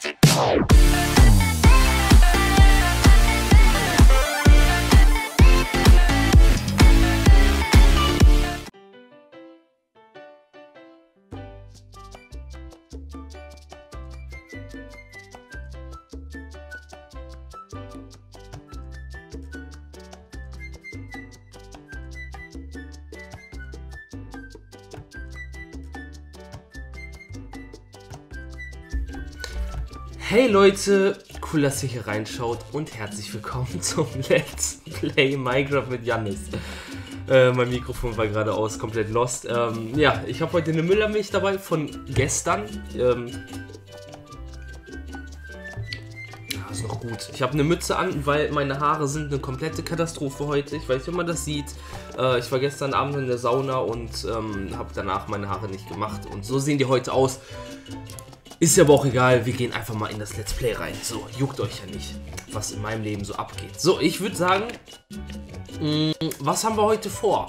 Hey Leute, cool, dass ihr hier reinschaut und herzlich willkommen zum Let's Play Minecraft mit Jannis. Mein Mikrofon war gerade aus, komplett lost. Ja, ich habe heute eine Müllermilch dabei von gestern. Ist noch gut. Ich habe eine Mütze an, weil meine Haare sind eine komplette Katastrophe heute. Ich weiß nicht, ob man das sieht. Ich war gestern Abend in der Sauna und habe danach meine Haare nicht gemacht. Und so sehen die heute aus. Ist ja aber auch egal, wir gehen einfach mal in das Let's Play rein. So, juckt euch ja nicht, was in meinem Leben so abgeht. So, ich würde sagen, was haben wir heute vor?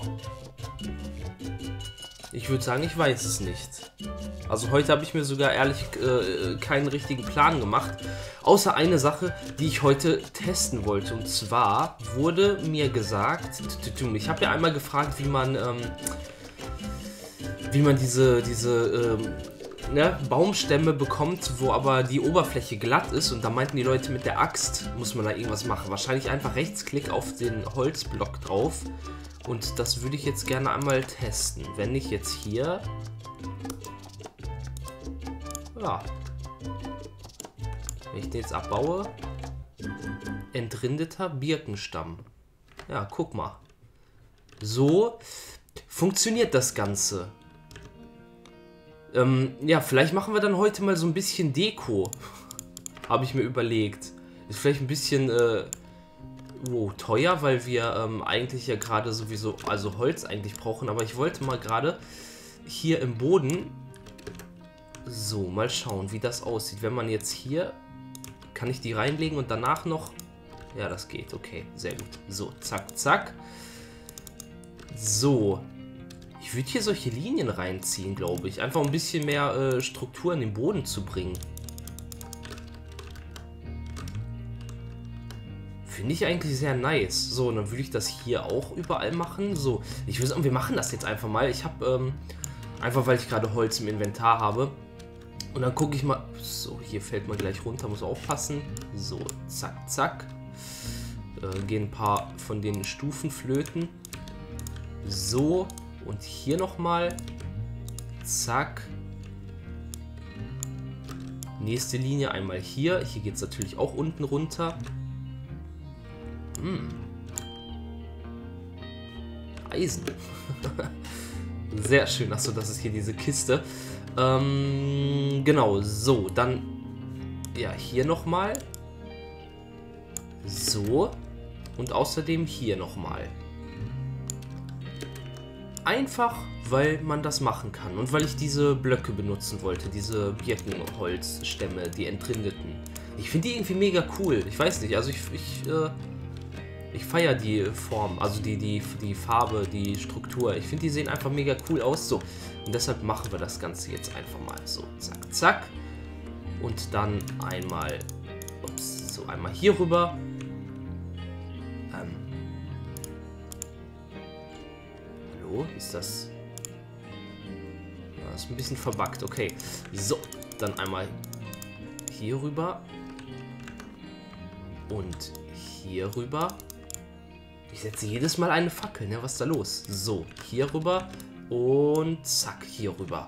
Ich würde sagen, ich weiß es nicht. Also heute habe ich mir sogar ehrlich keinen richtigen Plan gemacht. Außer eine Sache, die ich heute testen wollte. Und zwar wurde mir gesagt, ich habe ja einmal gefragt, wie man diese Baumstämme bekommt, wo aber die Oberfläche glatt ist, und da meinten die Leute, mit der Axt muss man da irgendwas machen. Wahrscheinlich einfach Rechtsklick auf den Holzblock drauf, und das würde ich jetzt gerne einmal testen. Wenn ich jetzt hier, ja, wenn ich den jetzt abbaue, entrindeter Birkenstamm. Ja, guck mal. So funktioniert das Ganze. Ja, vielleicht machen wir dann heute mal so ein bisschen Deko. Habe ich mir überlegt. Ist vielleicht ein bisschen teuer, weil wir eigentlich ja gerade sowieso, also Holz eigentlich brauchen. Aber ich wollte mal gerade hier im Boden, so, mal schauen, wie das aussieht. Wenn man jetzt hier, kann ich die reinlegen und danach noch, ja, das geht, okay, sehr gut. So, zack, zack. So. Ich würde hier solche Linien reinziehen, glaube ich. Einfach ein bisschen mehr Struktur in den Boden zu bringen. Finde ich eigentlich sehr nice. So, und dann würde ich das hier auch überall machen. So, ich würde sagen, wir machen das jetzt einfach mal. Ich habe, einfach weil ich gerade Holz im Inventar habe. Und dann gucke ich mal. So, hier fällt man gleich runter, muss aufpassen. So, zack, zack. Gehen ein paar von den Stufen flöten. So. Und hier nochmal. Zack. Nächste Linie einmal hier. Hier geht es natürlich auch unten runter. Eisen. Sehr schön. Achso, das ist hier diese Kiste. Genau, so. Dann, ja, hier nochmal. So. Und außerdem hier nochmal. Einfach, weil man das machen kann und weil ich diese Blöcke benutzen wollte, diese Birkenholzstämme, die entrindeten. Ich finde die irgendwie mega cool. Ich weiß nicht, also ich feiere die Form, also die Farbe, die Struktur. Ich finde, die sehen einfach mega cool aus. So, und deshalb machen wir das Ganze jetzt einfach mal. So, zack, zack. Und dann einmal, ups, so einmal hier rüber. Ist das... Ja, ist ein bisschen verbuggt. Okay. So, dann einmal hier rüber. Und hier rüber. Ich setze jedes Mal eine Fackel, ne? Was ist da los? So, hier rüber. Und zack, hier rüber.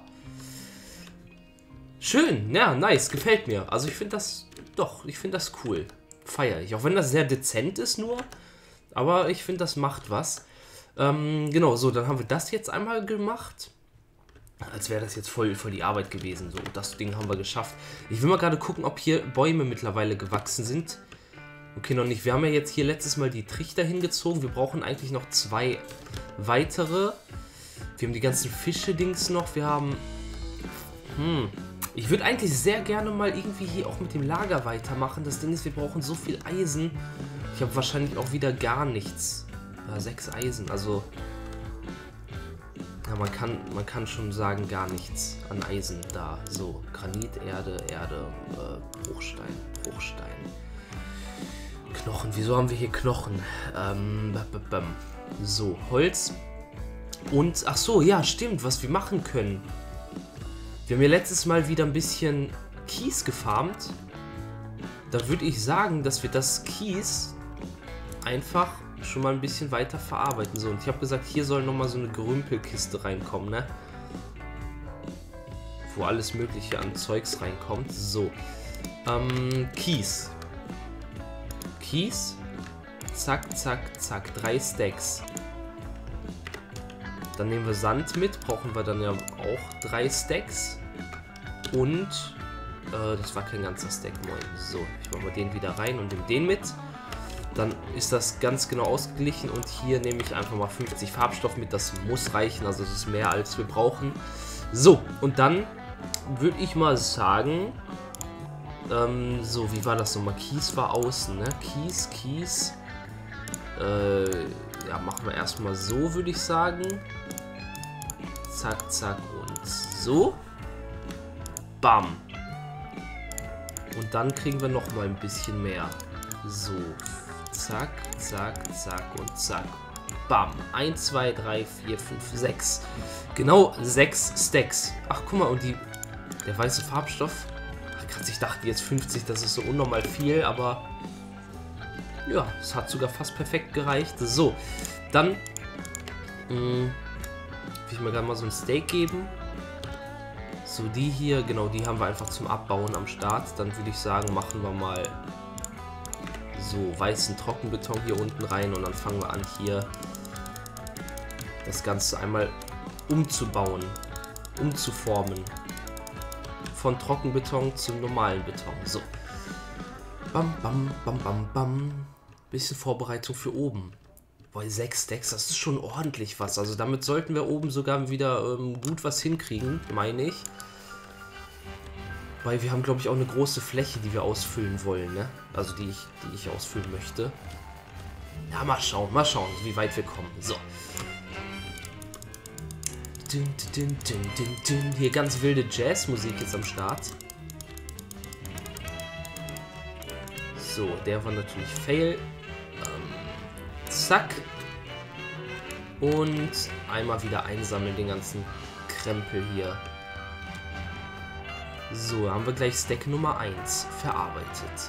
Schön, ja, nice, gefällt mir. Also ich finde das... Doch, ich finde das cool. Feiere ich. Auch wenn das sehr dezent ist nur. Aber ich finde, das macht was. Genau, so, dann haben wir das jetzt einmal gemacht. Als wäre das jetzt voll die Arbeit gewesen. So, das Ding haben wir geschafft. Ich will mal gerade gucken, ob hier Bäume mittlerweile gewachsen sind. Okay, noch nicht. Wir haben ja jetzt hier letztes Mal die Trichter hingezogen. Wir brauchen eigentlich noch 2 weitere. Wir haben die ganzen Fische-Dings noch. Wir haben... Ich würde eigentlich sehr gerne mal irgendwie hier auch mit dem Lager weitermachen. Das Ding ist, wir brauchen so viel Eisen. Ich habe wahrscheinlich auch wieder gar nichts. Ja, 6 Eisen, also... Ja, man kann schon sagen, gar nichts an Eisen da. So, Granit, Erde, Bruchstein. Knochen, wieso haben wir hier Knochen? So, Holz. Und, ach so, ja, stimmt, was wir machen können. Wir haben ja letztes Mal wieder ein bisschen Kies gefarmt. Da würde ich sagen, dass wir das Kies einfach schon mal ein bisschen weiter verarbeiten. So, und ich habe gesagt, hier soll nochmal so eine Gerümpelkiste reinkommen, ne? Wo alles mögliche an Zeugs reinkommt. So. Kies. Kies. Zack, zack, zack. 3 Stacks. Dann nehmen wir Sand mit. Brauchen wir dann ja auch 3 Stacks. Und das war kein ganzer Stack. Moin. So, ich mache mal den wieder rein und nehme den mit. Dann ist das ganz genau ausgeglichen und hier nehme ich einfach mal 50 Farbstoff mit. Das muss reichen, also das ist mehr als wir brauchen. So, und dann würde ich mal sagen, so, wie war das nochmal? Kies war außen, ne? Kies. Ja, machen wir erstmal so, würde ich sagen. Zack, zack und so. Bam. Und dann kriegen wir nochmal ein bisschen mehr. So. Zack, zack, zack und zack. Bam. 1, 2, 3, 4, 5, 6. Genau 6 Stacks. Ach, guck mal, und der weiße Farbstoff. Ach, krass, ich dachte jetzt 50, das ist so unnormal viel, aber ja, es hat sogar fast perfekt gereicht. So, dann will ich mir gerade mal so ein Steak geben. So, die hier, genau, die haben wir einfach zum Abbauen am Start. Dann würde ich sagen, machen wir mal so weißen Trockenbeton hier unten rein und dann fangen wir an, hier das Ganze einmal umzubauen, umzuformen. Von Trockenbeton zum normalen Beton. So. Bam, bam, bam, bam, bam. Bisschen Vorbereitung für oben. Boah, 6 Stacks, das ist schon ordentlich was. Also damit sollten wir oben sogar wieder gut was hinkriegen, meine ich. Weil wir haben, glaube ich, auch eine große Fläche, die wir ausfüllen wollen, ne? Also die ich ausfüllen möchte. Ja, mal schauen, wie weit wir kommen. So. Hier ganz wilde Jazzmusik jetzt am Start. So, der war natürlich Fail. Zack. Und einmal wieder einsammeln, den ganzen Krempel hier. So, haben wir gleich Stack Nummer 1 verarbeitet.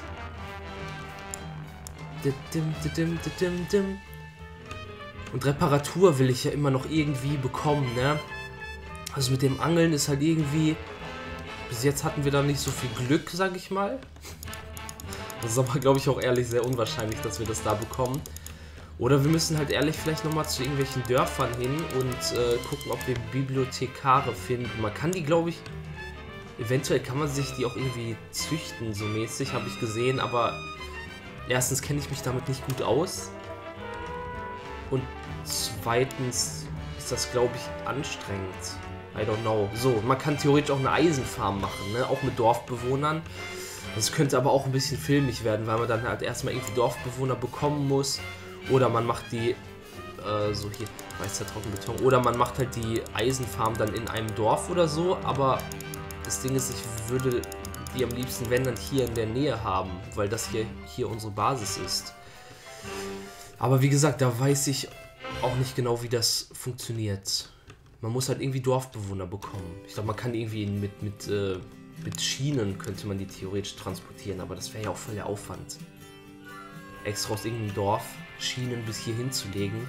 Und Reparatur will ich ja immer noch irgendwie bekommen, ne? Also mit dem Angeln ist halt irgendwie... Bis jetzt hatten wir da nicht so viel Glück, sag ich mal. Das ist aber, glaube ich, auch ehrlich sehr unwahrscheinlich, dass wir das da bekommen. Oder wir müssen halt ehrlich vielleicht nochmal zu irgendwelchen Dörfern hin und gucken, ob wir Bibliothekare finden. Man kann die, glaube ich... Eventuell kann man sich die auch irgendwie züchten, so mäßig, habe ich gesehen, aber erstens kenne ich mich damit nicht gut aus und zweitens ist das, glaube ich, anstrengend. I don't know. So, man kann theoretisch auch eine Eisenfarm machen, ne? Auch mit Dorfbewohnern. Das könnte aber auch ein bisschen filmig werden, weil man dann halt erstmal irgendwie Dorfbewohner bekommen muss oder man macht die, so hier, weißer Trockenbeton, oder man macht halt die Eisenfarm dann in einem Dorf oder so, aber das Ding ist, ich würde die am liebsten, wenn, dann hier in der Nähe haben, weil das hier unsere Basis ist. Aber wie gesagt, da weiß ich auch nicht genau, wie das funktioniert. Man muss halt irgendwie Dorfbewohner bekommen. Ich glaube, man kann irgendwie mit Schienen könnte man die theoretisch transportieren, aber das wäre ja auch voll der Aufwand. Extra aus irgendeinem Dorf Schienen bis hier hinzulegen.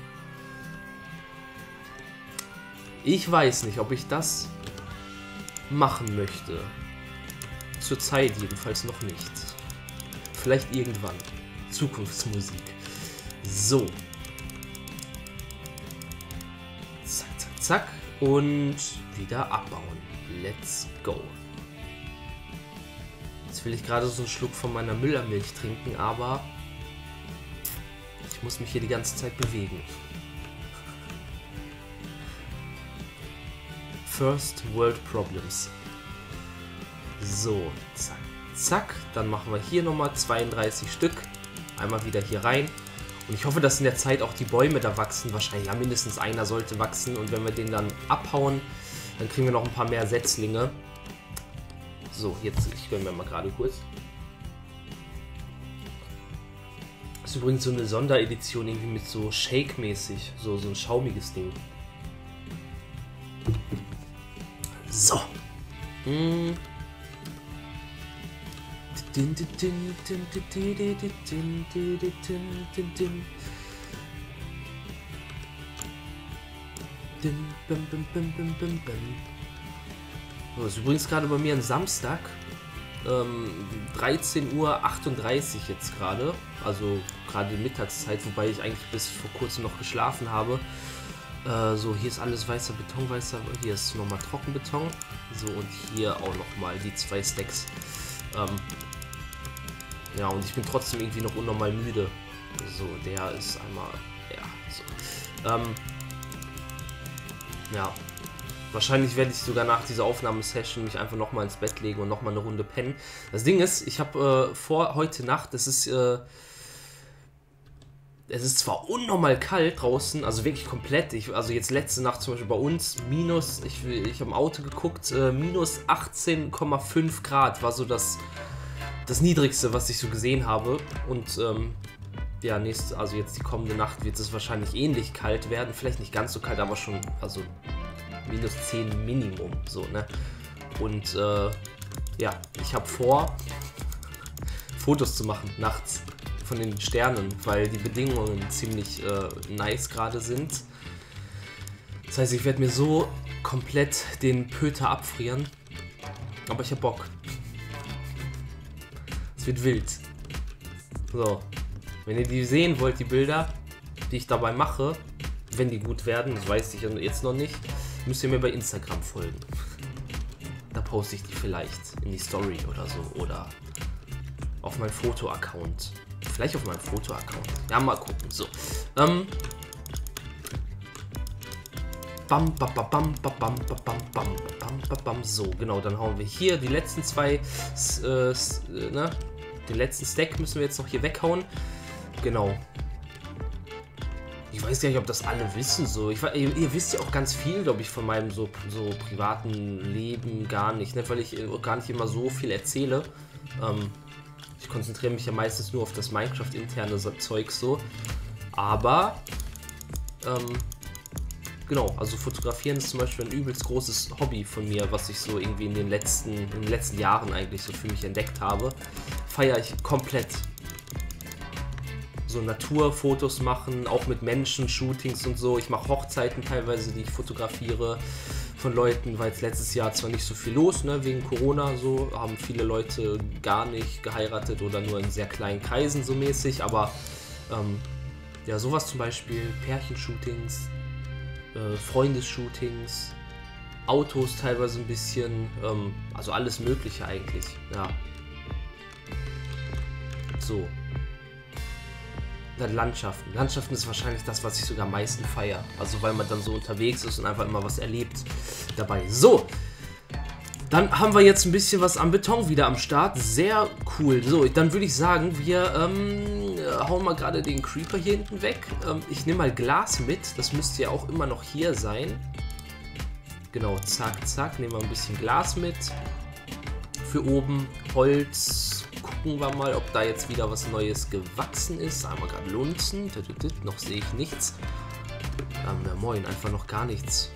Ich weiß nicht, ob ich das machen möchte. Zurzeit jedenfalls noch nicht. Vielleicht irgendwann. Zukunftsmusik. So. Zack, zack, zack. Und wieder abbauen. Let's go. Jetzt will ich gerade so einen Schluck von meiner Müllermilch trinken, aber ich muss mich hier die ganze Zeit bewegen. First World Problems. So, zack, zack. Dann machen wir hier nochmal 32 Stück. Einmal wieder hier rein. Und ich hoffe, dass in der Zeit auch die Bäume da wachsen. Wahrscheinlich, ja, mindestens einer sollte wachsen. Und wenn wir den dann abhauen, dann kriegen wir noch ein paar mehr Setzlinge. So, jetzt, ich gönne mir mal gerade kurz. Das ist übrigens so eine Sonderedition, irgendwie mit so Shake-mäßig. So ein schaumiges Ding. So. So, ist übrigens gerade bei mir ein Samstag. 13:38 Uhr jetzt gerade. Also gerade Mittagszeit, wobei ich eigentlich bis vor kurzem noch geschlafen habe. So, hier ist alles weißer Beton, hier ist nochmal Trockenbeton. So, und hier auch nochmal die 2 Stacks. Ja, und ich bin trotzdem irgendwie noch unnormal müde. So, der ist einmal, ja, so. Ja, wahrscheinlich werde ich sogar nach dieser Aufnahmesession mich einfach nochmal ins Bett legen und nochmal eine Runde pennen. Das Ding ist, ich habe vor heute Nacht, es ist zwar unnormal kalt draußen, also wirklich komplett. Also jetzt letzte Nacht zum Beispiel bei uns minus, ich habe im Auto geguckt, minus 18,5 Grad war so das Niedrigste, was ich so gesehen habe. Und ja, also jetzt die kommende Nacht wird es wahrscheinlich ähnlich kalt werden. Vielleicht nicht ganz so kalt, aber schon, also minus 10 Minimum, so, ne? Und ja, ich habe vor, Fotos zu machen nachts von den Sternen, weil die Bedingungen ziemlich nice gerade sind. Das heißt, ich werde mir so komplett den Pöter abfrieren. Aber ich habe Bock. Es wird wild. So. Wenn ihr die sehen wollt, die Bilder, die ich dabei mache, wenn die gut werden, das weiß ich jetzt noch nicht, müsst ihr mir bei Instagram folgen. Da poste ich die vielleicht in die Story oder so. Oder auf meinem Foto-Account. Vielleicht auf meinem Foto-Account. Ja, mal gucken. So. Bam, bam, bam, bam, bam, bam, bam, bam, bam. So, genau. Dann hauen wir hier die letzten 2, ne? Den letzten Stack müssen wir jetzt noch hier weghauen. Genau. Ich weiß gar nicht, ob das alle wissen. So. Ihr wisst ja auch ganz viel, glaube ich, von meinem so privaten Leben gar nicht, ne? Weil ich gar nicht immer so viel erzähle. Ich konzentriere mich ja meistens nur auf das Minecraft-interne Zeug so. Aber, genau, also fotografieren ist zum Beispiel ein übelst großes Hobby von mir, was ich so irgendwie in den letzten Jahren eigentlich so für mich entdeckt habe. Feiere ich komplett. So Naturfotos machen, auch mit Menschen, Shootings und so. Ich mache Hochzeiten teilweise, die ich fotografiere von Leuten, weil es letztes Jahr zwar nicht so viel los, ne, wegen Corona so, haben viele Leute gar nicht geheiratet oder nur in sehr kleinen Kreisen so mäßig, aber ja, sowas zum Beispiel, Pärchenshootings, Freundesshootings, Autos teilweise ein bisschen, also alles Mögliche eigentlich, ja. So. Dann Landschaften. Landschaften ist wahrscheinlich das, was ich sogar am meisten feiere. Also weil man dann so unterwegs ist und einfach immer was erlebt dabei. So, dann haben wir jetzt ein bisschen was am Beton wieder am Start. Sehr cool. So, dann würde ich sagen, wir hauen mal gerade den Creeper hier hinten weg. Ich nehme mal Glas mit. Das müsste ja auch immer noch hier sein. Genau, zack, zack. Nehmen wir ein bisschen Glas mit. Für oben Holz. Gucken wir mal, ob da jetzt wieder was Neues gewachsen ist. Einmal gerade lunzen. Noch sehe ich nichts. Ja, moin, einfach noch gar nichts.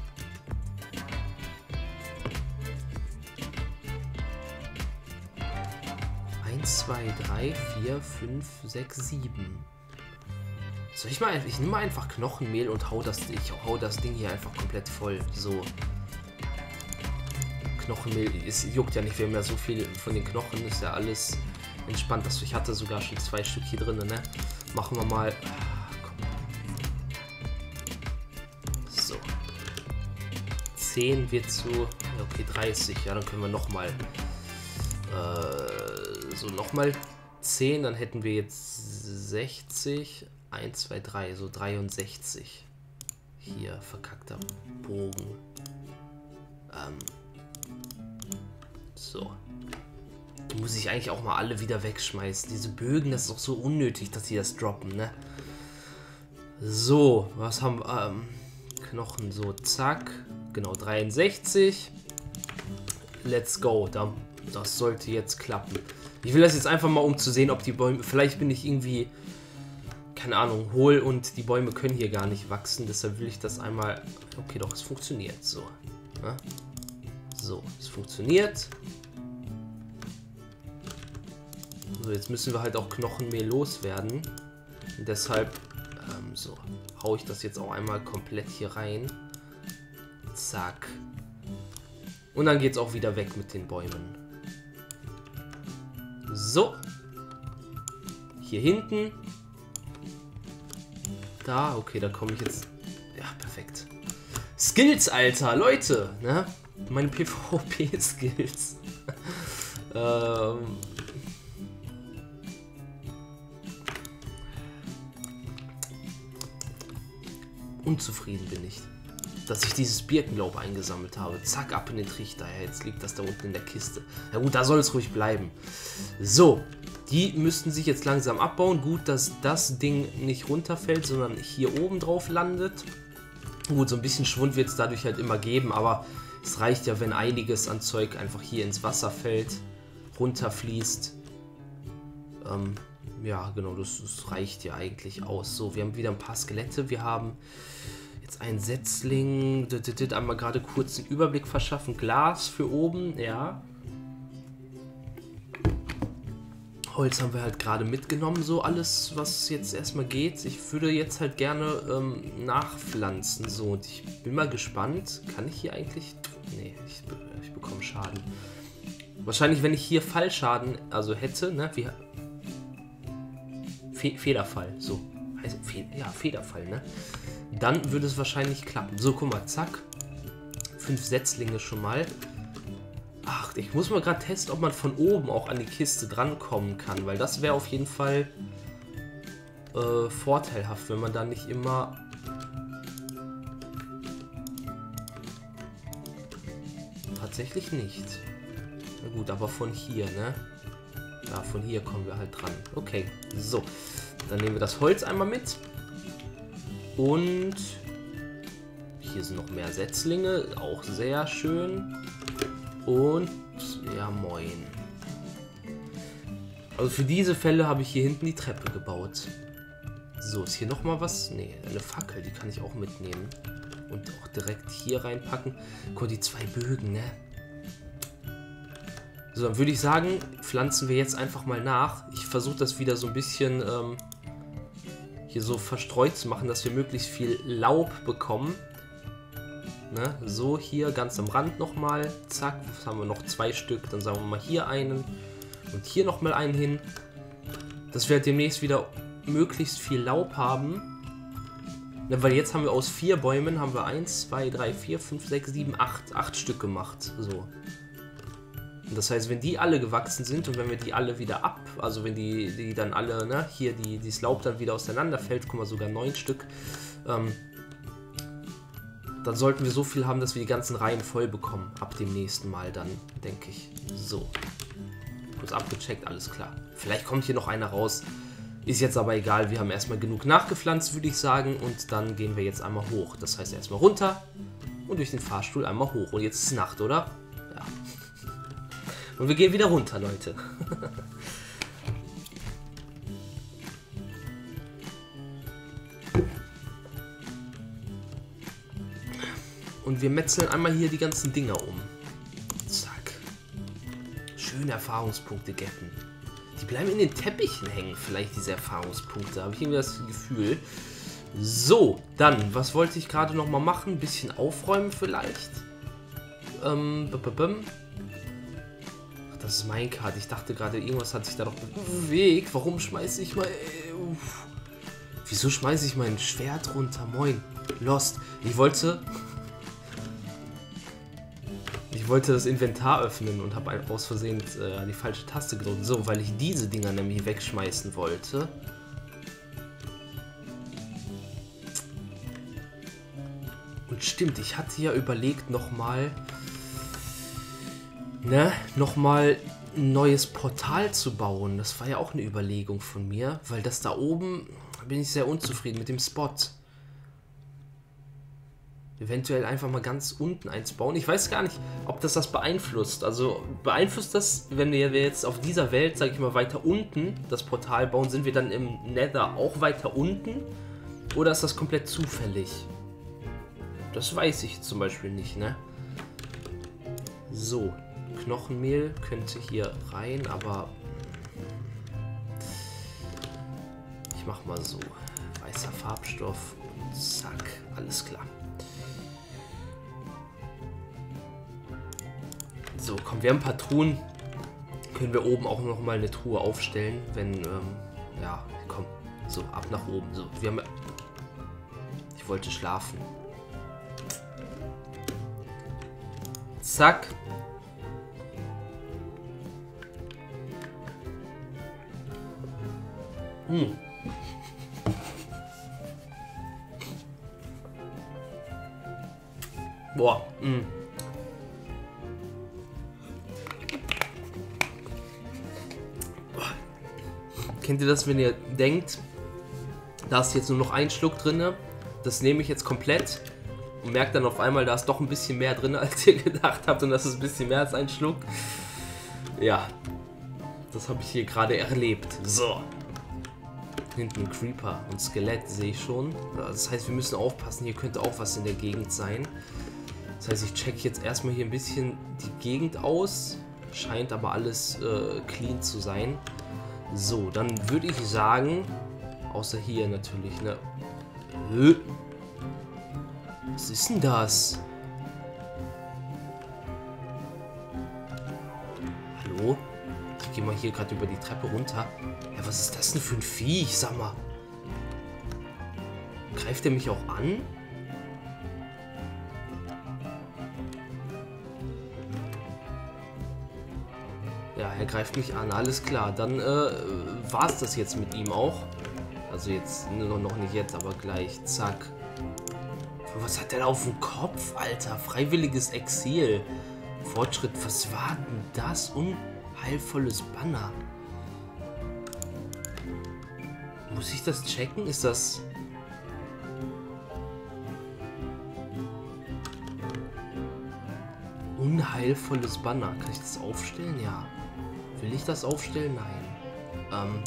Eins, 2, 3, 4, 5, 6, 7. Soll ich mal, ich nehme mal einfach Knochenmehl und hau das Ding hier einfach komplett voll. So. Knochenmehl, es juckt ja nicht, wir haben ja so viel von den Knochen, ist ja alles entspannt. Ich hatte sogar schon 2 Stück hier drin, ne? Machen wir mal. So. 10 wird zu. Okay, 30. Ja, dann können wir nochmal. So, nochmal 10, dann hätten wir jetzt 60. 1, 2, 3, so 63. Hier, verkackter Bogen. So. Die muss ich eigentlich auch mal alle wieder wegschmeißen. Diese Bögen, das ist doch so unnötig, dass die das droppen, ne? So, was haben wir? Knochen, so, zack. Genau, 63. Let's go. Das sollte jetzt klappen. Ich will das jetzt einfach mal, um zu sehen, ob die Bäume... Vielleicht bin ich irgendwie, keine Ahnung, hohl und die Bäume können hier gar nicht wachsen. Deshalb will ich das einmal... Okay, doch, es funktioniert. So. Ja? So, es funktioniert. So, jetzt müssen wir halt auch Knochenmehl loswerden. Und deshalb, so, hau ich das jetzt auch einmal komplett hier rein. Zack. Und dann geht es auch wieder weg mit den Bäumen. So. Hier hinten. Da, okay, da komme ich jetzt... Ja, perfekt. Skills, Leute, ne? Meine PvP-Skills. Unzufrieden bin ich, dass ich dieses Birkenlaub eingesammelt habe. Zack, ab in den Trichter. Ja, jetzt liegt das da unten in der Kiste. Ja gut, da soll es ruhig bleiben. So, die müssten sich jetzt langsam abbauen. Gut, dass das Ding nicht runterfällt, sondern hier oben drauf landet. Gut, so ein bisschen Schwund wird es dadurch halt immer geben, aber es reicht ja, wenn einiges an Zeug einfach hier ins Wasser fällt, runterfließt. Ja, genau, das reicht ja eigentlich aus. So, wir haben wieder ein paar Skelette. Wir haben jetzt einen Setzling. Einmal gerade kurz einen Überblick verschaffen. Glas für oben, ja. Holz haben wir halt gerade mitgenommen. So alles, was jetzt erstmal geht. Ich würde jetzt halt gerne nachpflanzen. So, und ich bin mal gespannt. Kann ich hier eigentlich... Nee, ich bekomme Schaden. Wahrscheinlich, wenn ich hier Fallschaden also hätte, ne, wie... Federfall, so. Heißt, ja, Federfall, ne? Dann würde es wahrscheinlich klappen. So, guck mal, zack. 5 Setzlinge schon mal. Ach, ich muss mal gerade testen, ob man von oben auch an die Kiste drankommen kann, weil das wäre auf jeden Fall vorteilhaft, wenn man da nicht immer... Tatsächlich nicht. Na gut, aber von hier, ne? Ja, von hier kommen wir halt dran. Okay, so. Dann nehmen wir das Holz einmal mit. Und hier sind noch mehr Setzlinge. Auch sehr schön. Und ja, moin. Also für diese Fälle habe ich hier hinten die Treppe gebaut. So, ist hier nochmal was? Ne, eine Fackel, die kann ich auch mitnehmen. Und auch direkt hier reinpacken. Guck, die 2 Bögen, ne? So, dann würde ich sagen, pflanzen wir jetzt einfach mal nach. Ich versuche das wieder so ein bisschen hier so verstreut zu machen, dass wir möglichst viel Laub bekommen. Ne? So, hier ganz am Rand nochmal. Zack, was haben wir noch? 2 Stück. Dann sagen wir mal hier einen und hier nochmal einen hin. Dass wir halt demnächst wieder möglichst viel Laub haben. Ne, weil jetzt haben wir aus 4 Bäumen, haben wir 1, 2, 3, 4, 5, 6, 7, 8 Stück gemacht. So. Und das heißt, wenn die alle gewachsen sind und wenn wir die alle wieder also wenn die dann alle, ne, hier dieses Laub dann wieder auseinanderfällt, guck mal, sogar 9 Stück, dann sollten wir so viel haben, dass wir die ganzen Reihen voll bekommen. Ab dem nächsten Mal dann, denke ich. So. Kurz abgecheckt, alles klar. Vielleicht kommt hier noch einer raus. Ist jetzt aber egal, wir haben erstmal genug nachgepflanzt, würde ich sagen. Und dann gehen wir jetzt einmal hoch. Das heißt erstmal runter und durch den Fahrstuhl einmal hoch. Und jetzt ist Nacht, oder? Ja. Und wir gehen wieder runter, Leute. Und wir metzeln einmal hier die ganzen Dinger um. Zack. Schöne Erfahrungspunkte getten. Die bleiben in den Teppichen hängen, vielleicht diese Erfahrungspunkte. Habe ich irgendwie das Gefühl. So, dann, was wollte ich gerade noch mal machen? Ein bisschen aufräumen vielleicht. Ach, das ist Minecart. Ich dachte gerade, irgendwas hat sich da doch bewegt. Warum schmeiße ich mal... Wieso schmeiße ich mein Schwert runter? Moin. Lost. Ich wollte das Inventar öffnen und habe aus Versehen die falsche Taste gedrückt. So, weil ich diese Dinger nämlich wegschmeißen wollte. Und stimmt, ich hatte ja überlegt nochmal ein neues Portal zu bauen. Das war ja auch eine Überlegung von mir, weil das da oben, bin ich sehr unzufrieden mit dem Spot. Eventuell einfach mal ganz unten eins bauen. Ich weiß gar nicht, ob das beeinflusst. Also beeinflusst das, wenn wir jetzt auf dieser Welt, sage ich mal, weiter unten das Portal bauen, sind wir dann im Nether auch weiter unten? Oder ist das komplett zufällig? Das weiß ich zum Beispiel nicht, ne? So, Knochenmehl könnte hier rein, aber ich mach mal so. Weißer Farbstoff und zack, alles klar. So, komm, wir haben ein paar Truhen. Können wir oben auch noch mal eine Truhe aufstellen, wenn, ja, komm, so, ab nach oben. So, wir haben... Ich wollte schlafen. Zack. Boah. Kennt ihr das, wenn ihr denkt, da ist jetzt nur noch ein Schluck drin, das nehme ich jetzt komplett und merkt dann auf einmal, da ist doch ein bisschen mehr drin, als ihr gedacht habt und das ist ein bisschen mehr als ein Schluck. Ja, das habe ich hier gerade erlebt. So. Hinten ein Creeper und Skelett sehe ich schon. Das heißt, wir müssen aufpassen, hier könnte auch was in der Gegend sein. Das heißt, ich check jetzt erstmal hier ein bisschen die Gegend aus. Scheint aber alles clean zu sein. So, dann würde ich sagen, außer hier natürlich, ne? Was ist denn das? Hallo? Ich gehe mal hier gerade über die Treppe runter. Ja, was ist das denn für ein Viech? Sag mal. Greift er mich auch an? Ja, er greift mich an, alles klar. Dann war es das jetzt mit ihm auch. Also jetzt, noch nicht jetzt, aber gleich. Zack. Was hat der da auf dem Kopf, Alter? Freiwilliges Exil. Fortschritt, was war denn das? Unheilvolles Banner. Muss ich das checken? Ist das... Unheilvolles Banner. Kann ich das aufstellen? Ja. Will ich das aufstellen? Nein.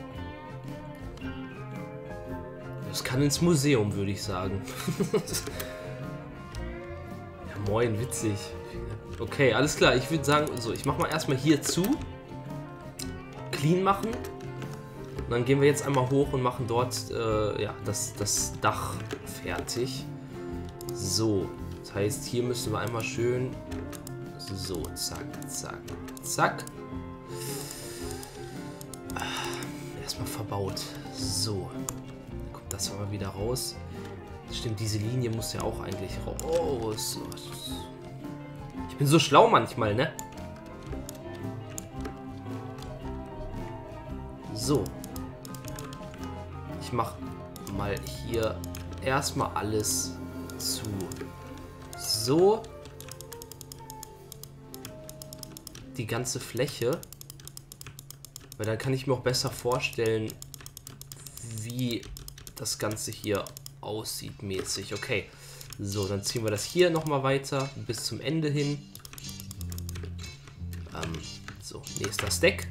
Das kann ins Museum, würde ich sagen. Ja, moin, witzig. Okay, alles klar. Ich würde sagen, so, ich mache mal erstmal hier zu. Clean machen. Und dann gehen wir jetzt einmal hoch und machen dort ja, das Dach fertig. So, das heißt, hier müssen wir einmal schön... So, zack, zack, zack. Erstmal verbaut. So. Kommt das mal wieder raus. Stimmt, diese Linie muss ja auch eigentlich raus. Oh, so. Ich bin so schlau manchmal, ne? So. Ich mach mal hier erstmal alles zu. So. Die ganze Fläche. Weil dann kann ich mir auch besser vorstellen, wie das Ganze hier aussieht mäßig. Okay, so, dann ziehen wir das hier nochmal weiter bis zum Ende hin. So, nächster Stack.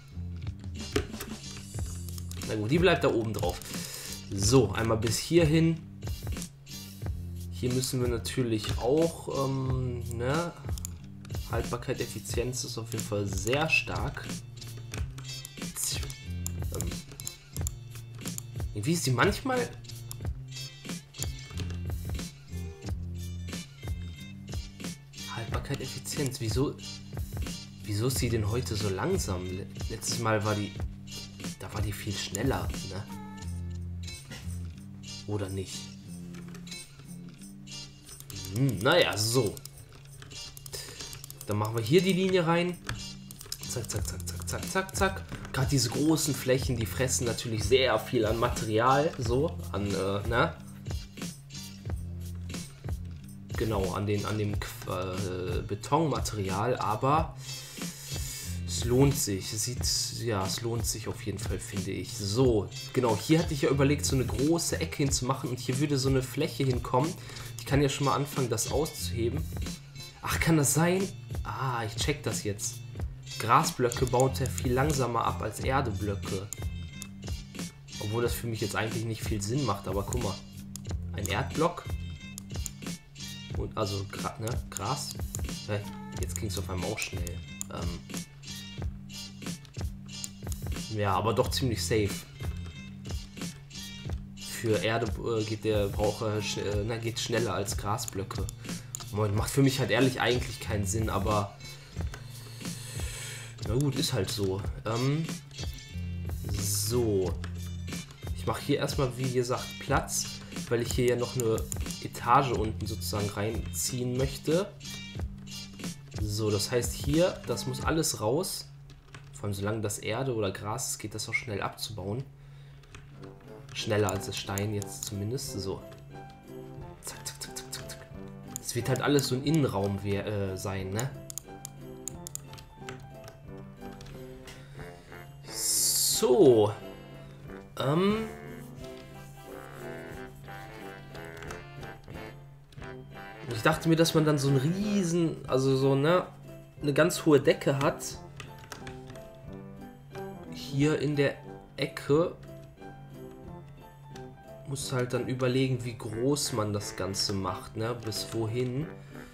Na gut, die bleibt da oben drauf. So, einmal bis hierhin. Hier müssen wir natürlich auch, ne? Haltbarkeit, Effizienz ist auf jeden Fall sehr stark. Wie ist die manchmal? Haltbarkeit, Effizienz. Wieso ist die denn heute so langsam? Letztes Mal war die... Da war die viel schneller, ne? Oder nicht? Naja, so. Dann machen wir hier die Linie rein. Zack, zack, zack, zack, zack, zack, zack. Gerade diese großen Flächen, die fressen natürlich sehr viel an Material. So, an, ne? Genau, an dem Betonmaterial. Aber es lohnt sich. Es lohnt sich auf jeden Fall, finde ich. So, genau, hier hatte ich ja überlegt, so eine große Ecke hinzumachen und hier würde so eine Fläche hinkommen. Ich kann ja schon mal anfangen, das auszuheben. Ach, kann das sein? Ah, ich check das jetzt. Grasblöcke baut er viel langsamer ab als Erdeblöcke. Obwohl das für mich jetzt eigentlich nicht viel Sinn macht, aber guck mal. Ein Erdblock. Und also, Gras. Jetzt ging es auf einmal auch schnell. Ja, aber doch ziemlich safe. Für Erde geht schneller als Grasblöcke. Macht für mich halt ehrlich eigentlich keinen Sinn, aber na gut, ist halt so. So. Ich mache hier erstmal, wie gesagt, Platz, weil ich hier ja noch eine Etage unten sozusagen reinziehen möchte. So, das heißt hier, das muss alles raus. Vor allem solange das Erde oder Gras ist, geht das auch schnell abzubauen. Schneller als das Stein jetzt zumindest. So. Zack, zack, zack, zack, zack, zack. Es wird halt alles so ein Innenraum sein, ne? So. Ich dachte mir, dass man dann so einen riesen, also so, ne, eine ganz hohe Decke hat. Hier in der Ecke. Muss halt dann überlegen, wie groß man das Ganze macht, ne, bis wohin.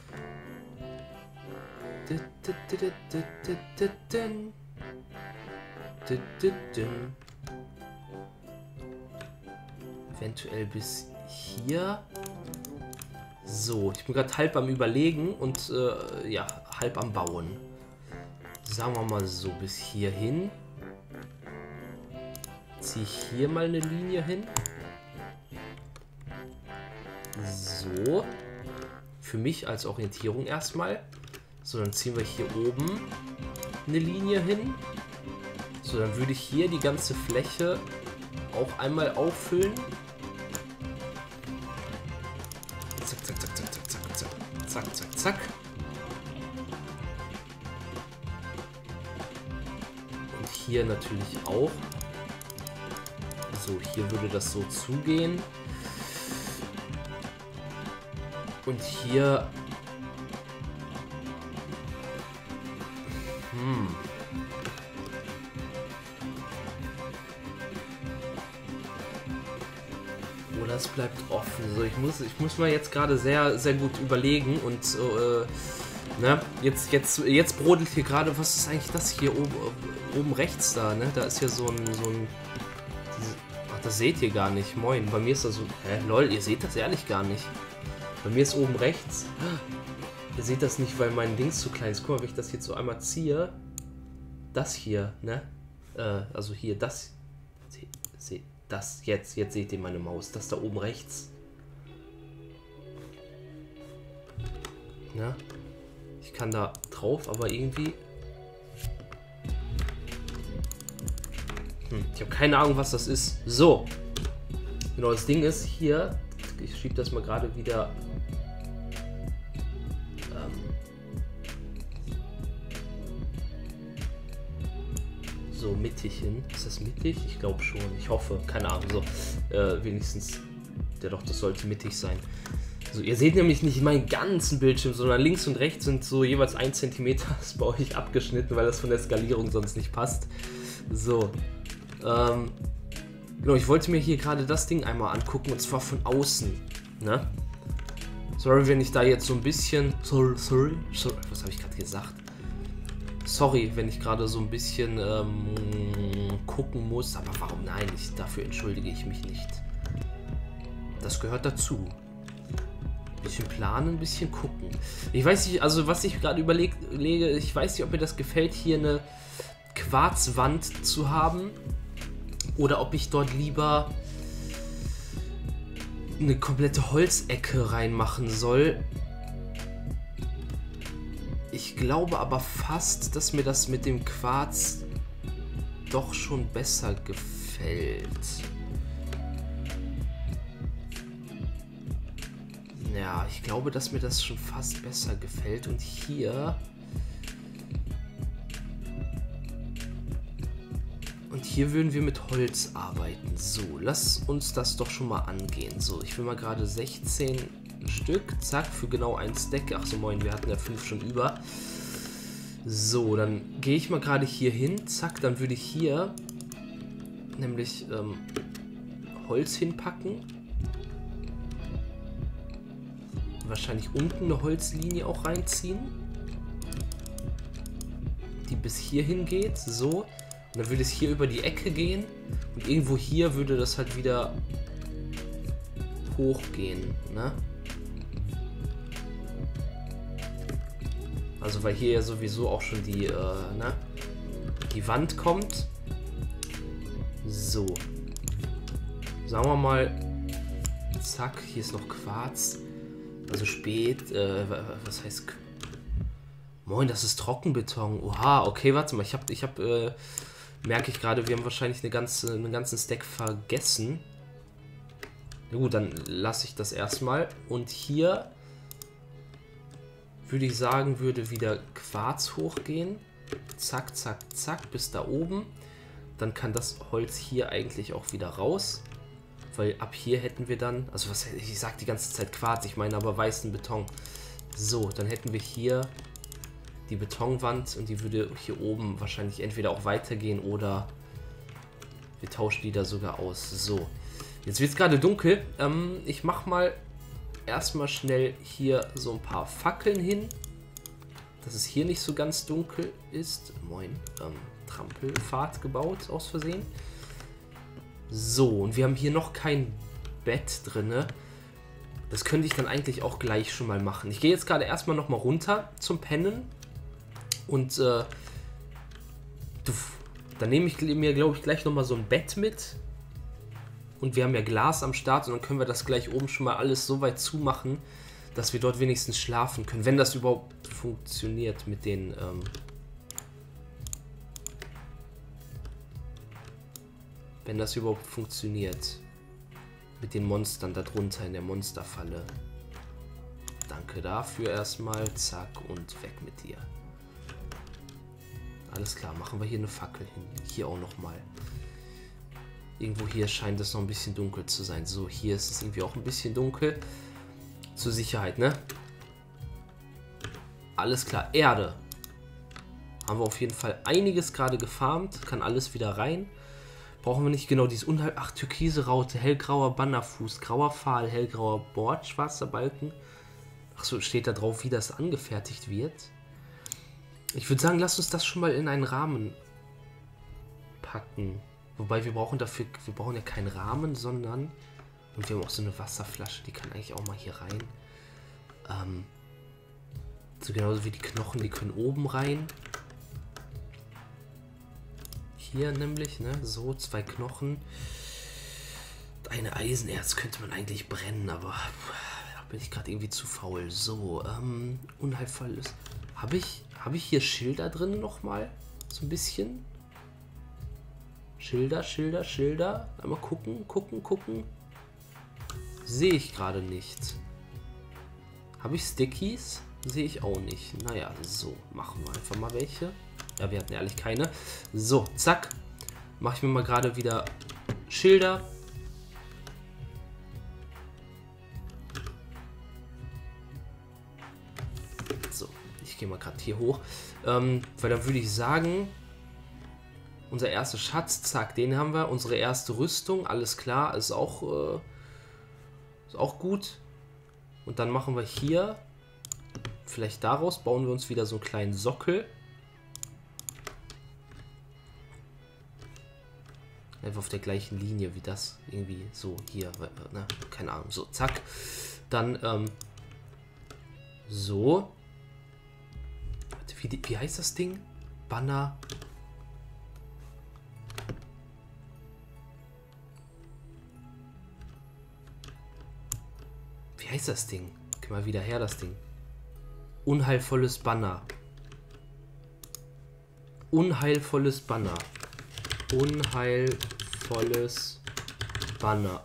Eventuell bis hier. So, ich bin gerade halb am Überlegen und ja, halb am Bauen. Sagen wir mal so, bis hierhin. Ziehe ich hier mal eine Linie hin. So. Für mich als Orientierung erstmal. So, dann ziehen wir hier oben eine Linie hin. So, dann würde ich hier die ganze Fläche auch einmal auffüllen. Zack, zack, zack, zack, zack, zack, zack, zack, zack, zack. Und hier natürlich auch. So, hier würde das so zugehen. Und hier... Oder es bleibt offen. So, ich muss mal jetzt gerade sehr, sehr gut überlegen und ne, jetzt brodelt hier gerade, was ist eigentlich das hier oben rechts da, ne? Da ist ja so ein ach, das seht ihr gar nicht. Moin, bei mir ist das so, lol, ihr seht das ehrlich gar nicht. Bei mir ist oben rechts. Ihr seht das nicht, weil mein Ding zu klein ist. Guck mal, wenn ich das jetzt so einmal ziehe. Das hier, ne? Also hier, das. Das jetzt seht ihr meine Maus. Das da oben rechts. Ne? Ich kann da drauf, aber irgendwie. Ich habe keine Ahnung, was das ist. So. Genau, das Ding ist hier. Ich schiebe das mal gerade wieder. So mittig hin. Ist das mittig? Ich glaube schon. Ich hoffe. Keine Ahnung. So. Wenigstens. Ja doch, das sollte mittig sein. So, ihr seht nämlich nicht meinen ganzen Bildschirm, sondern links und rechts sind so jeweils 1 cm bei euch abgeschnitten, weil das von der Skalierung sonst nicht passt. So. Genau, ich wollte mir hier gerade das Ding einmal angucken und zwar von außen. Ne? Sorry, wenn ich da jetzt so ein bisschen. Sorry. Was habe ich gerade gesagt? Sorry, wenn ich gerade so ein bisschen gucken muss, aber warum nein? Dafür entschuldige ich mich nicht. Das gehört dazu. Ein bisschen planen, ein bisschen gucken. Ich weiß nicht, also was ich gerade überlege, ich weiß nicht, ob mir das gefällt, hier eine Quarzwand zu haben oder ob ich dort lieber eine komplette Holzecke reinmachen soll. Ich glaube aber fast, dass mir das mit dem Quarz doch schon besser gefällt. Ja, ich glaube, dass mir das schon fast besser gefällt. Und hier Und hier würden wir mit Holz arbeiten. So, lass uns das doch schon mal angehen. So, ich will mal gerade 16 Stück. Zack, für genau ein Stack. Ach so, moin, wir hatten ja 5 schon über. So, dann gehe ich mal gerade hier hin. Zack, dann würde ich hier nämlich Holz hinpacken. Wahrscheinlich unten eine Holzlinie auch reinziehen. Die bis hierhin geht. So. Und dann würde es hier über die Ecke gehen. Und irgendwo hier würde das halt wieder hochgehen. Ne? Also weil hier ja sowieso auch schon die, die Wand kommt. So. Sagen wir mal. Zack, hier ist noch Quarz. Also spät. Was heißt... Moin, das ist Trockenbeton. Oha, okay, warte mal. Merke ich gerade, wir haben wahrscheinlich einen ganzen Stack vergessen. Na gut, dann lasse ich das erstmal. Und hier würde ich sagen, würde wieder Quarz hochgehen. Zack, zack, zack, bis da oben. Dann kann das Holz hier eigentlich auch wieder raus. Weil ab hier hätten wir dann, also was, ich sag die ganze Zeit Quarz, ich meine aber weißen Beton. So, dann hätten wir hier die Betonwand und die würde hier oben wahrscheinlich entweder auch weitergehen oder wir tauschen die da sogar aus. So, jetzt wird es gerade dunkel. Ich mache mal erstmal schnell hier so ein paar Fackeln hin, dass es hier nicht so ganz dunkel ist. Moin, Trampelpfad gebaut aus Versehen. So, und wir haben hier noch kein Bett drin. Das könnte ich dann eigentlich auch gleich schon mal machen. Ich gehe jetzt gerade erstmal nochmal runter zum Pennen. Und dann nehme ich mir, glaube ich, gleich nochmal so ein Bett mit. Und wir haben ja Glas am Start und dann können wir das gleich oben schon mal alles so weit zumachen, dass wir dort wenigstens schlafen können. Wenn das überhaupt funktioniert mit den... wenn das überhaupt funktioniert. Mit den Monstern da drunter in der Monsterfalle. Danke dafür erstmal. Zack und weg mit dir. Alles klar, machen wir hier eine Fackel hin. Hier auch nochmal. Irgendwo hier scheint es noch ein bisschen dunkel zu sein. So, hier ist es irgendwie auch ein bisschen dunkel. Zur Sicherheit, ne? Alles klar, Erde. Haben wir auf jeden Fall einiges gerade gefarmt. Kann alles wieder rein. Brauchen wir nicht genau dieses Unheil... Ach, türkise Raute, hellgrauer Bannerfuß, grauer Pfahl, hellgrauer Bord, schwarzer Balken. Ach so, steht da drauf, wie das angefertigt wird. Ich würde sagen, lass uns das schon mal in einen Rahmen packen. Wobei wir brauchen dafür, wir brauchen ja keinen Rahmen, sondern... Und wir haben auch so eine Wasserflasche, die kann eigentlich auch mal hier rein. So genauso wie die Knochen, die können oben rein. Hier nämlich, ne? So, 2 Knochen. Eine Eisenerz könnte man eigentlich brennen, aber da bin ich gerade irgendwie zu faul. So, unheilvolles. Habe ich hier Schilder drin nochmal? So ein bisschen. Schilder. Einmal gucken. Sehe ich gerade nicht. Habe ich Stickies? Sehe ich auch nicht. Naja, so, machen wir einfach mal welche. Ja, wir hatten ehrlich keine. So, zack. Mache ich mir mal gerade wieder Schilder. So, ich gehe mal gerade hier hoch. Weil dann würde ich sagen, unser erster Schatz, zack, den haben wir. Unsere erste Rüstung, alles klar, ist auch gut. Und dann machen wir hier, vielleicht daraus bauen wir uns wieder so einen kleinen Sockel. Einfach auf der gleichen Linie wie das. Irgendwie so hier, ne? Keine Ahnung. So, zack. Dann, so. Wie heißt das Ding? Banner. Wie heißt das Ding? Geh mal wieder her, das Ding. Unheilvolles Banner. Unheilvolles Banner. Unheilvolles Banner.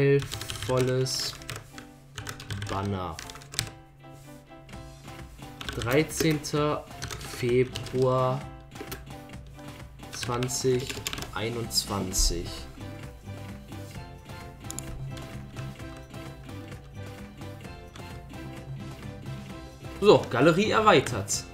Unheilvolles Banner. 13. Februar 2021. So, Galerie erweitert.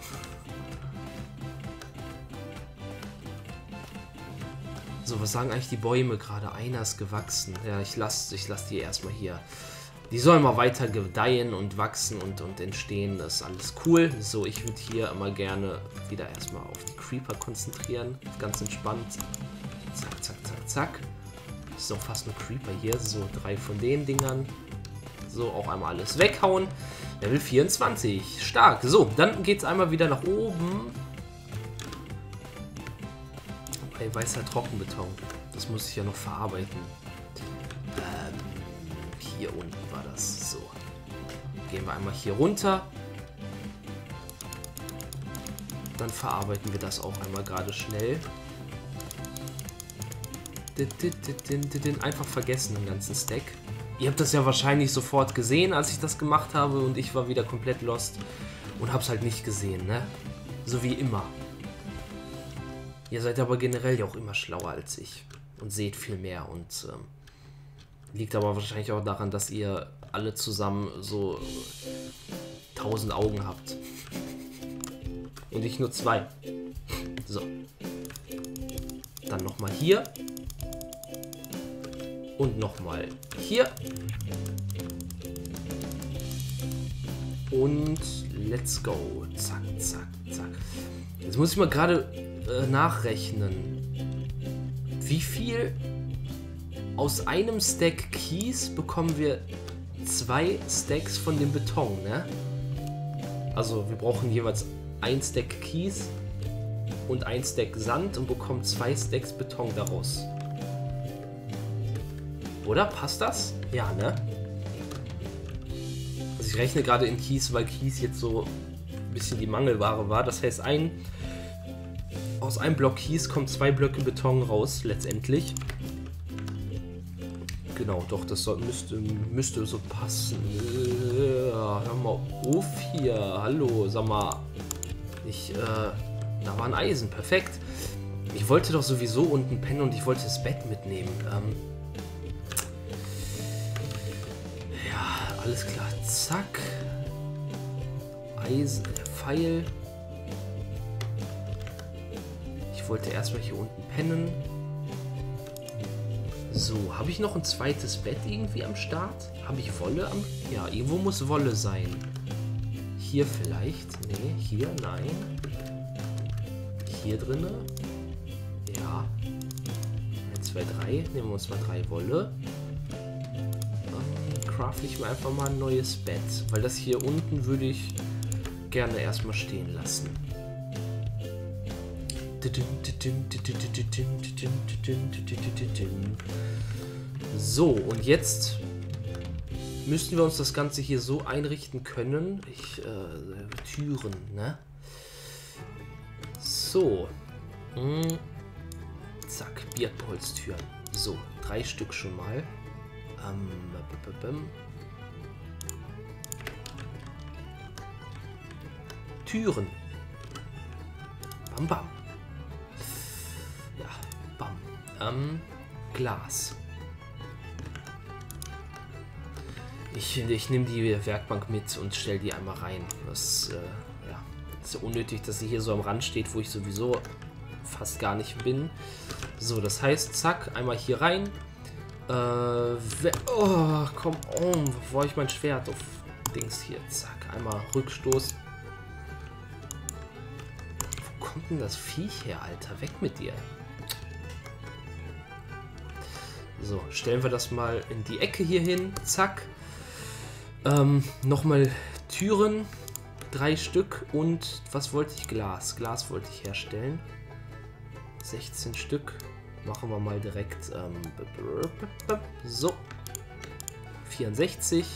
So, was sagen eigentlich die Bäume gerade? Einer ist gewachsen. Ja, ich lass die erstmal hier. Die sollen mal weiter gedeihen und wachsen und entstehen. Das ist alles cool. So, ich würde hier immer gerne wieder erstmal auf die Creeper konzentrieren. Ganz entspannt. Zack, zack, zack, zack. Das ist auch fast nur Creeper hier. So, 3 von den Dingern. So, auch einmal alles weghauen. Level 24. Stark. So, dann geht es einmal wieder nach oben. Bei weißer Trockenbeton. Das muss ich ja noch verarbeiten. Hier unten war das. So. Gehen wir einmal hier runter. Dann verarbeiten wir das auch einmal gerade schnell. Einfach vergessen den ganzen Stack. Ihr habt das ja wahrscheinlich sofort gesehen, als ich das gemacht habe und ich war wieder komplett lost und hab's halt nicht gesehen, ne? So wie immer. Ihr seid aber generell ja auch immer schlauer als ich und seht viel mehr und liegt aber wahrscheinlich auch daran, dass ihr alle zusammen so 1000 Augen habt. Und ich nur 2. So. Dann nochmal hier. Und nochmal hier. Und let's go. Zack, zack, zack. Jetzt muss ich mal gerade nachrechnen. Wie viel aus einem Stack Kies bekommen wir 2 Stacks von dem Beton, ne? Also wir brauchen jeweils 1 Stack Kies und 1 Stack Sand und bekommen 2 Stacks Beton daraus. Oder? Passt das? Ja, ne? Also ich rechne gerade in Kies, weil Kies jetzt so ein bisschen die Mangelware war. Das heißt, aus einem Block Kies kommen 2 Blöcke Beton raus, letztendlich. Genau, doch, das müsste so passen. Ja, hör mal auf hier. Hallo, sag mal. Da war ein Eisen, perfekt. Ich wollte doch sowieso unten pennen und ich wollte das Bett mitnehmen. Ja, alles klar. Zack. Eisen, der Pfeil. Ich wollte erstmal hier unten pennen. So, habe ich noch ein zweites Bett irgendwie am Start? Habe ich Wolle am... Ja, irgendwo muss Wolle sein. Hier vielleicht? Nee, hier, nein. Hier drinne? Ja. 1, 2, 3. Nehmen wir uns mal 3 Wolle. Crafte ich mir einfach mal ein neues Bett. Weil das hier unten würde ich gerne erstmal stehen lassen. So, und jetzt müssten wir uns das Ganze hier so einrichten können. Türen, ne? So. Zack, Birkenholztüren. So, 3 Stück schon mal. Türen. Bam, bam. Ja, bam. Glas. Ich nehme die Werkbank mit und stelle die einmal rein. Das ja, ist ja unnötig, dass sie hier so am Rand steht, wo ich sowieso fast gar nicht bin. So, das heißt, zack, einmal hier rein. Oh, komm on, wo war ich mein Schwert auf Dings hier? Zack, einmal Rückstoß. Wo kommt denn das Viech her, Alter? Weg mit dir. So, stellen wir das mal in die Ecke hier hin. Zack. Nochmal Türen. 3 Stück und was wollte ich? Glas. Glas wollte ich herstellen. 16 Stück. Machen wir mal direkt. So. 64.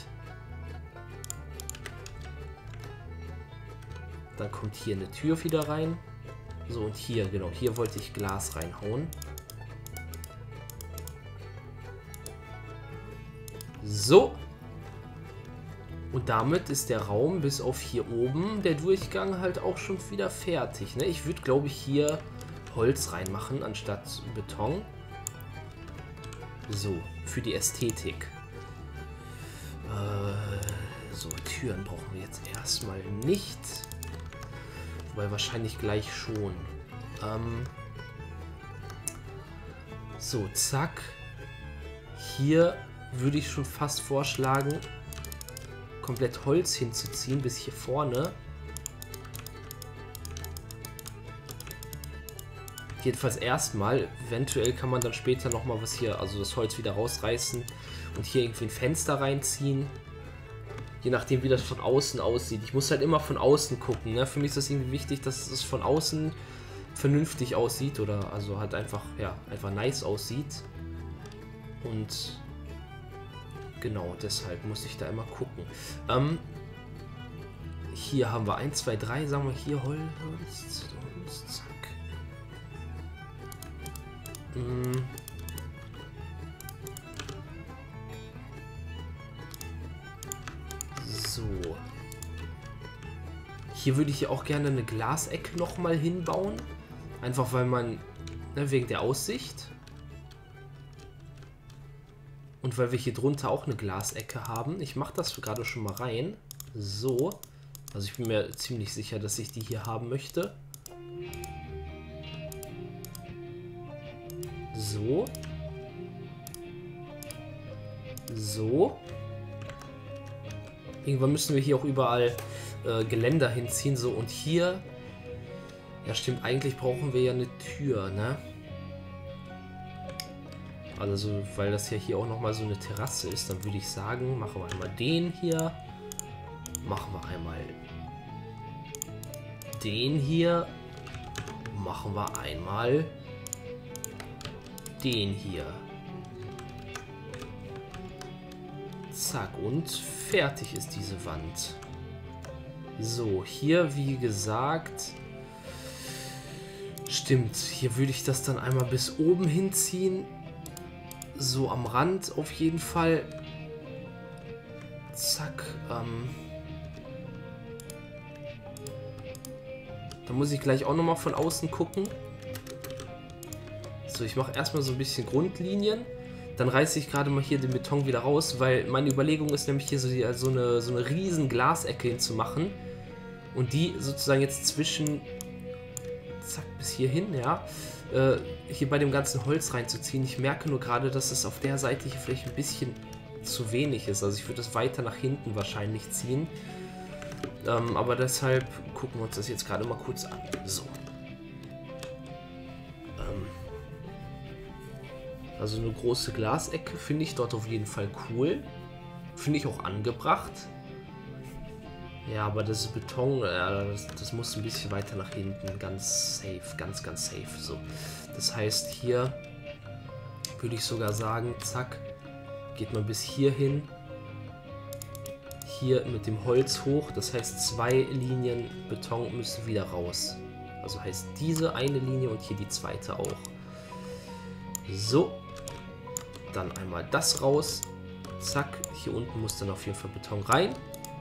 Dann kommt hier eine Tür wieder rein. So, und hier, genau, hier wollte ich Glas reinhauen. So. Und damit ist der Raum bis auf hier oben, der Durchgang, halt auch schon wieder fertig. Ne? Ich würde, glaube ich, hier Holz reinmachen, anstatt Beton. So, für die Ästhetik. So, Türen brauchen wir jetzt erstmal nicht. Wobei wahrscheinlich gleich schon. So, zack. Hier würde ich schon fast vorschlagen, komplett Holz hinzuziehen bis hier vorne. Jedenfalls erstmal. Eventuell kann man dann später nochmal was hier, also das Holz wieder rausreißen und hier irgendwie ein Fenster reinziehen. Je nachdem, wie das von außen aussieht. Ich muss halt immer von außen gucken. Ne? Für mich ist das irgendwie wichtig, dass es von außen vernünftig aussieht oder also halt einfach, ja, einfach nice aussieht. Und genau, deshalb muss ich da immer gucken. Hier haben wir 1, 2, 3, sagen wir hier Holz, zack. So. Hier würde ich ja auch gerne eine Glasecke nochmal hinbauen. Einfach weil man, ne, wegen der Aussicht. Und weil wir hier drunter auch eine Glasecke haben. Ich mache das gerade schon mal rein. So. Also ich bin mir ziemlich sicher, dass ich die hier haben möchte. So. So. Irgendwann müssen wir hier auch überall Geländer hinziehen. So, und hier... Ja, stimmt, eigentlich brauchen wir ja eine Tür, ne? Also, weil das ja hier auch nochmal so eine Terrasse ist, dann würde ich sagen, machen wir einmal den hier. Machen wir einmal den hier. Machen wir einmal den hier. Zack, und fertig ist diese Wand. So, hier wie gesagt... Stimmt, hier würde ich das dann einmal bis oben hinziehen. So am Rand auf jeden Fall. Zack. Da muss ich gleich auch nochmal von außen gucken. So, ich mache erstmal so ein bisschen Grundlinien. Dann reiße ich gerade mal hier den Beton wieder raus, weil meine Überlegung ist nämlich hier so eine riesen Glasecke hinzumachen. Und die sozusagen jetzt zwischen... Zack, bis hierhin, ja. Hier bei dem ganzen Holz reinzuziehen. Ich merke nur gerade, dass es auf der Seite hier vielleicht ein bisschen zu wenig ist. Also ich würde es weiter nach hinten wahrscheinlich ziehen. Aber deshalb gucken wir uns das jetzt gerade mal kurz an. So. Also eine große Glasecke finde ich dort auf jeden Fall cool. Finde ich auch angebracht. Ja, aber das Beton, das muss ein bisschen weiter nach hinten. Ganz safe, ganz safe. So. Das heißt, hier würde ich sogar sagen, zack, geht man bis hier hin. Hier mit dem Holz hoch. Das heißt, 2 Linien Beton müssen wieder raus. Also heißt diese eine Linie und hier die zweite auch. So. Dann einmal das raus. Zack. Hier unten muss dann auf jeden Fall Beton rein.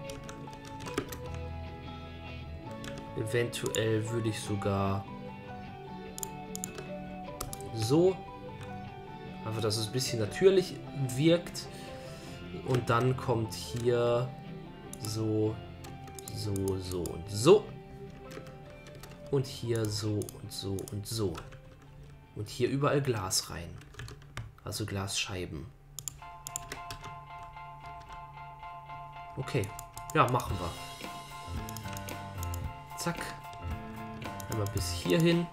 Eventuell würde ich sogar so, einfach dass es ein bisschen natürlich wirkt. Und dann kommt hier so, so und so. Und hier so und so und so. Und hier überall Glas rein. Also Glasscheiben. Okay, ja, machen wir. Zack. Einmal bis hier hin.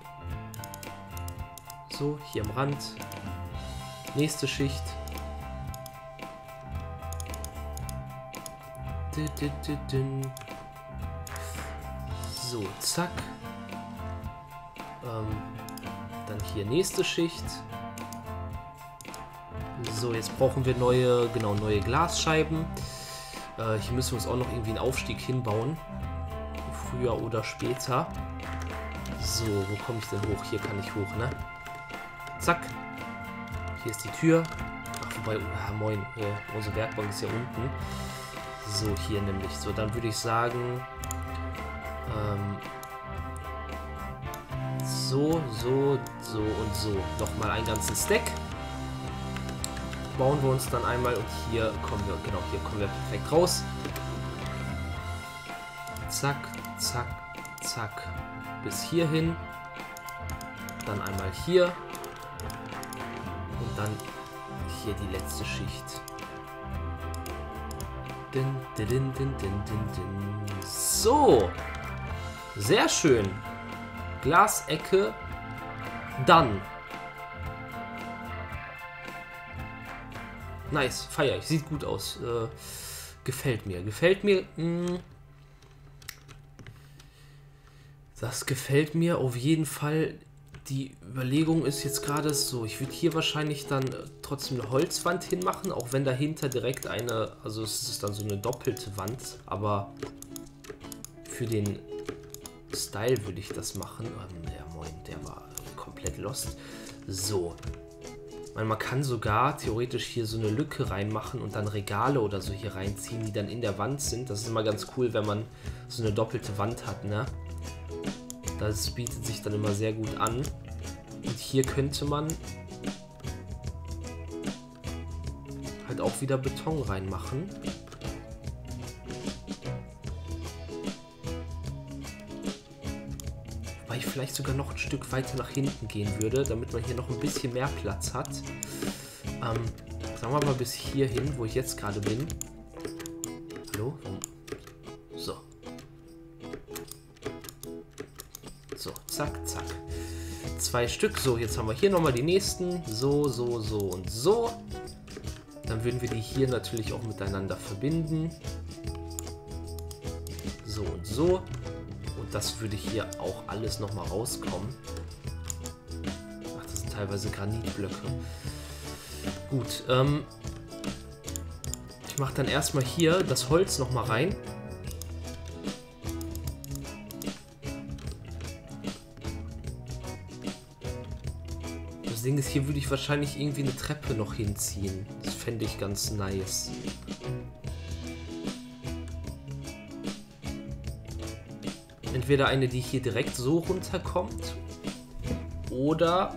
So, hier am Rand. Nächste Schicht. So, zack. Dann hier nächste Schicht. So, jetzt brauchen wir neue Glasscheiben. Hier müssen wir uns auch noch irgendwie einen Aufstieg hinbauen. Früher oder später. So, wo komme ich denn hoch? Hier kann ich hoch, ne? Zack. Hier ist die Tür. Ach, wobei, moin, unsere Werkbank ist ja unten. So, hier nämlich. So, dann würde ich sagen... so, so, so und so. Nochmal einen ganzen Stack. Bauen wir uns dann einmal und hier kommen wir, genau, hier kommen wir perfekt raus. Zack, zack, zack. Bis hierhin. Dann einmal hier. Und dann hier die letzte Schicht. Din, din, din, din, din, din. So. Sehr schön. Glasecke. Dann. Nice, feier ich. Sieht gut aus. Gefällt mir. Gefällt mir. Das gefällt mir auf jeden Fall. Die Überlegung ist jetzt gerade so, ich würde hier wahrscheinlich dann trotzdem eine Holzwand hinmachen, auch wenn dahinter direkt eine, also es ist dann so eine doppelte Wand, aber für den Style würde ich das machen. Ja moin, der war komplett lost. So. Man kann sogar theoretisch hier so eine Lücke reinmachen und dann Regale oder so hier reinziehen, die dann in der Wand sind. Das ist immer ganz cool, wenn man so eine doppelte Wand hat, ne? Das bietet sich dann immer sehr gut an. Und hier könnte man halt auch wieder Beton reinmachen. Wobei ich vielleicht sogar noch ein Stück weiter nach hinten gehen würde, damit man hier noch ein bisschen mehr Platz hat. Sagen wir mal bis hierhin, wo ich jetzt gerade bin. Hallo? So. So, zack, zack. 2 Stück. So, jetzt haben wir hier nochmal die nächsten. So, so, so und so. Dann würden wir die hier natürlich auch miteinander verbinden. So und so. Und das würde hier auch alles nochmal rauskommen. Ach, das sind teilweise Granitblöcke. Gut, ich mache dann erstmal hier das Holz nochmal rein. Das Ding ist, hier würde ich wahrscheinlich irgendwie eine Treppe noch hinziehen. Das fände ich ganz nice. Entweder eine, die hier direkt so runterkommt, oder...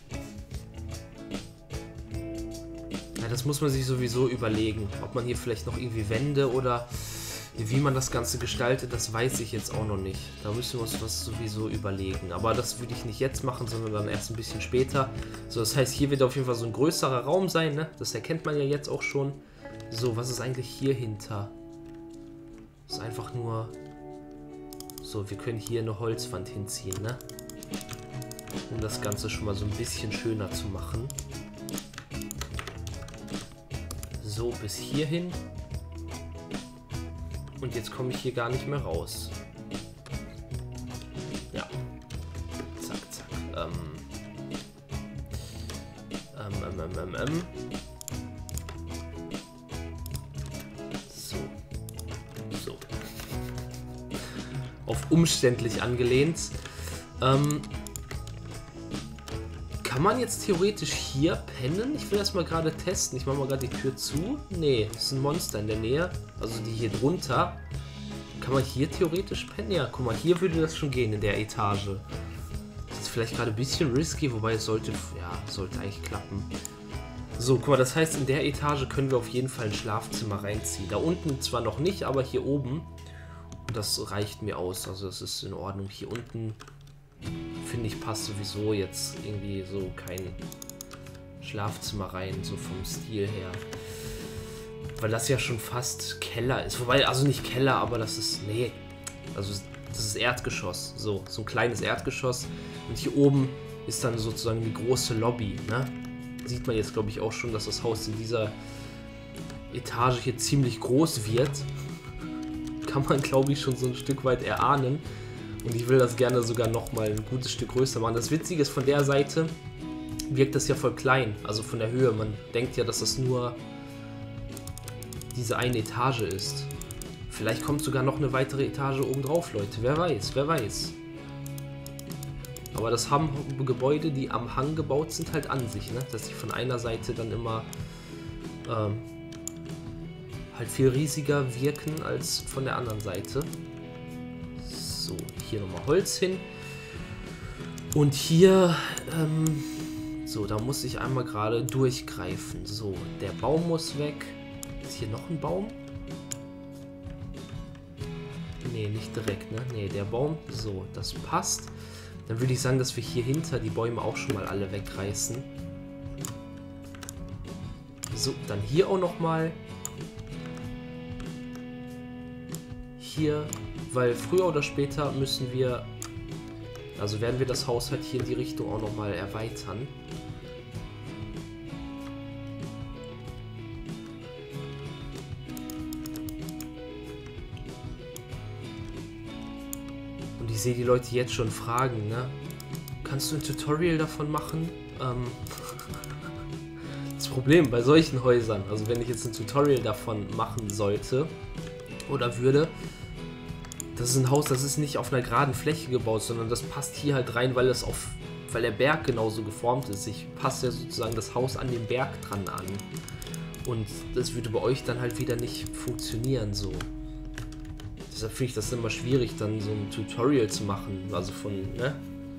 Ja, das muss man sich sowieso überlegen. Ob man hier vielleicht noch irgendwie Wände oder wie man das Ganze gestaltet, das weiß ich jetzt auch noch nicht. Da müssen wir uns was sowieso überlegen. Aber das würde ich nicht jetzt machen, sondern dann erst ein bisschen später. So, das heißt, hier wird auf jeden Fall so ein größerer Raum sein, ne? Das erkennt man ja jetzt auch schon. So, was ist eigentlich hier hinter? Das ist einfach nur... So, wir können hier eine Holzwand hinziehen, ne? Um das Ganze schon mal so ein bisschen schöner zu machen. So, bis hierhin. Und jetzt komme ich hier gar nicht mehr raus. Ja. Zack, zack. So. So. Auf umständlich angelehnt. Kann man jetzt theoretisch hier pennen? Ich will das mal gerade testen. Ich mache mal gerade die Tür zu. Nee, ist ein Monster in der Nähe. Also die hier drunter. Kann man hier theoretisch pennen? Ja, guck mal, hier würde das schon gehen in der Etage. Das ist vielleicht gerade ein bisschen risky, wobei es sollte, ja, sollte eigentlich klappen. So, guck mal, das heißt, in der Etage können wir auf jeden Fall ein Schlafzimmer reinziehen. Da unten zwar noch nicht, aber hier oben. Und das reicht mir aus. Also das ist in Ordnung. Hier unten... Finde ich, passt sowieso jetzt irgendwie so kein Schlafzimmer rein, so vom Stil her. Weil das ja schon fast Keller ist. Wobei, also nicht Keller, aber das ist, nee, also das ist Erdgeschoss. So ein kleines Erdgeschoss. Und hier oben ist dann sozusagen die große Lobby, ne? Sieht man jetzt, glaube ich, auch schon, dass das Haus in dieser Etage hier ziemlich groß wird. Kann man, glaube ich, schon so ein Stück weit erahnen. Und ich will das gerne sogar noch mal ein gutes Stück größer machen. Das Witzige ist, von der Seite wirkt das ja voll klein, also von der Höhe. Man denkt ja, dass das nur diese eine Etage ist. Vielleicht kommt sogar noch eine weitere Etage oben drauf, Leute. Wer weiß, wer weiß. Aber das haben Gebäude, die am Hang gebaut sind, halt an sich, ne? Dass sie von einer Seite dann immer halt viel riesiger wirken als von der anderen Seite. So, hier nochmal Holz hin. Und hier, so, da muss ich einmal gerade durchgreifen. So, der Baum muss weg. Ist hier noch ein Baum? Nee, nicht direkt, ne? Nee, der Baum. So, das passt. Dann würde ich sagen, dass wir hier hinter die Bäume auch schon mal alle wegreißen. So, dann hier auch nochmal. Hier, weil früher oder später müssen wir, also werden wir das Haus halt hier in die Richtung auch nochmal erweitern. Und ich sehe die Leute jetzt schon fragen, ne? Kannst du ein Tutorial davon machen? Das Problem bei solchen Häusern, also wenn ich jetzt ein Tutorial davon machen sollte oder würde, das ist ein Haus, das ist nicht auf einer geraden Fläche gebaut, sondern das passt hier halt rein, weil der Berg genauso geformt ist. Ich passe ja sozusagen das Haus an den Berg dran an. Und das würde bei euch dann halt wieder nicht funktionieren so. Deshalb finde ich das immer schwierig, dann so ein Tutorial zu machen. Also ne?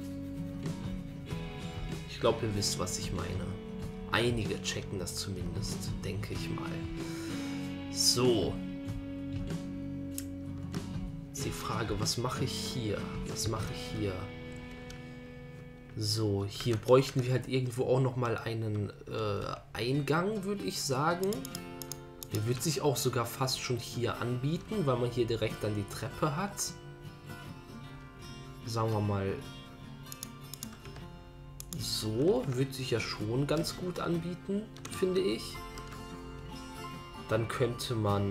Ich glaube, ihr wisst, was ich meine. Einige checken das zumindest, denke ich mal. So. Jetzt die Frage, was mache ich hier? Was mache ich hier? So, hier bräuchten wir halt irgendwo auch nochmal einen Eingang, würde ich sagen. Der wird sich auch sogar fast schon hier anbieten, weil man hier direkt dann die Treppe hat. Sagen wir mal, so wird sich ja schon ganz gut anbieten, finde ich. Dann könnte man,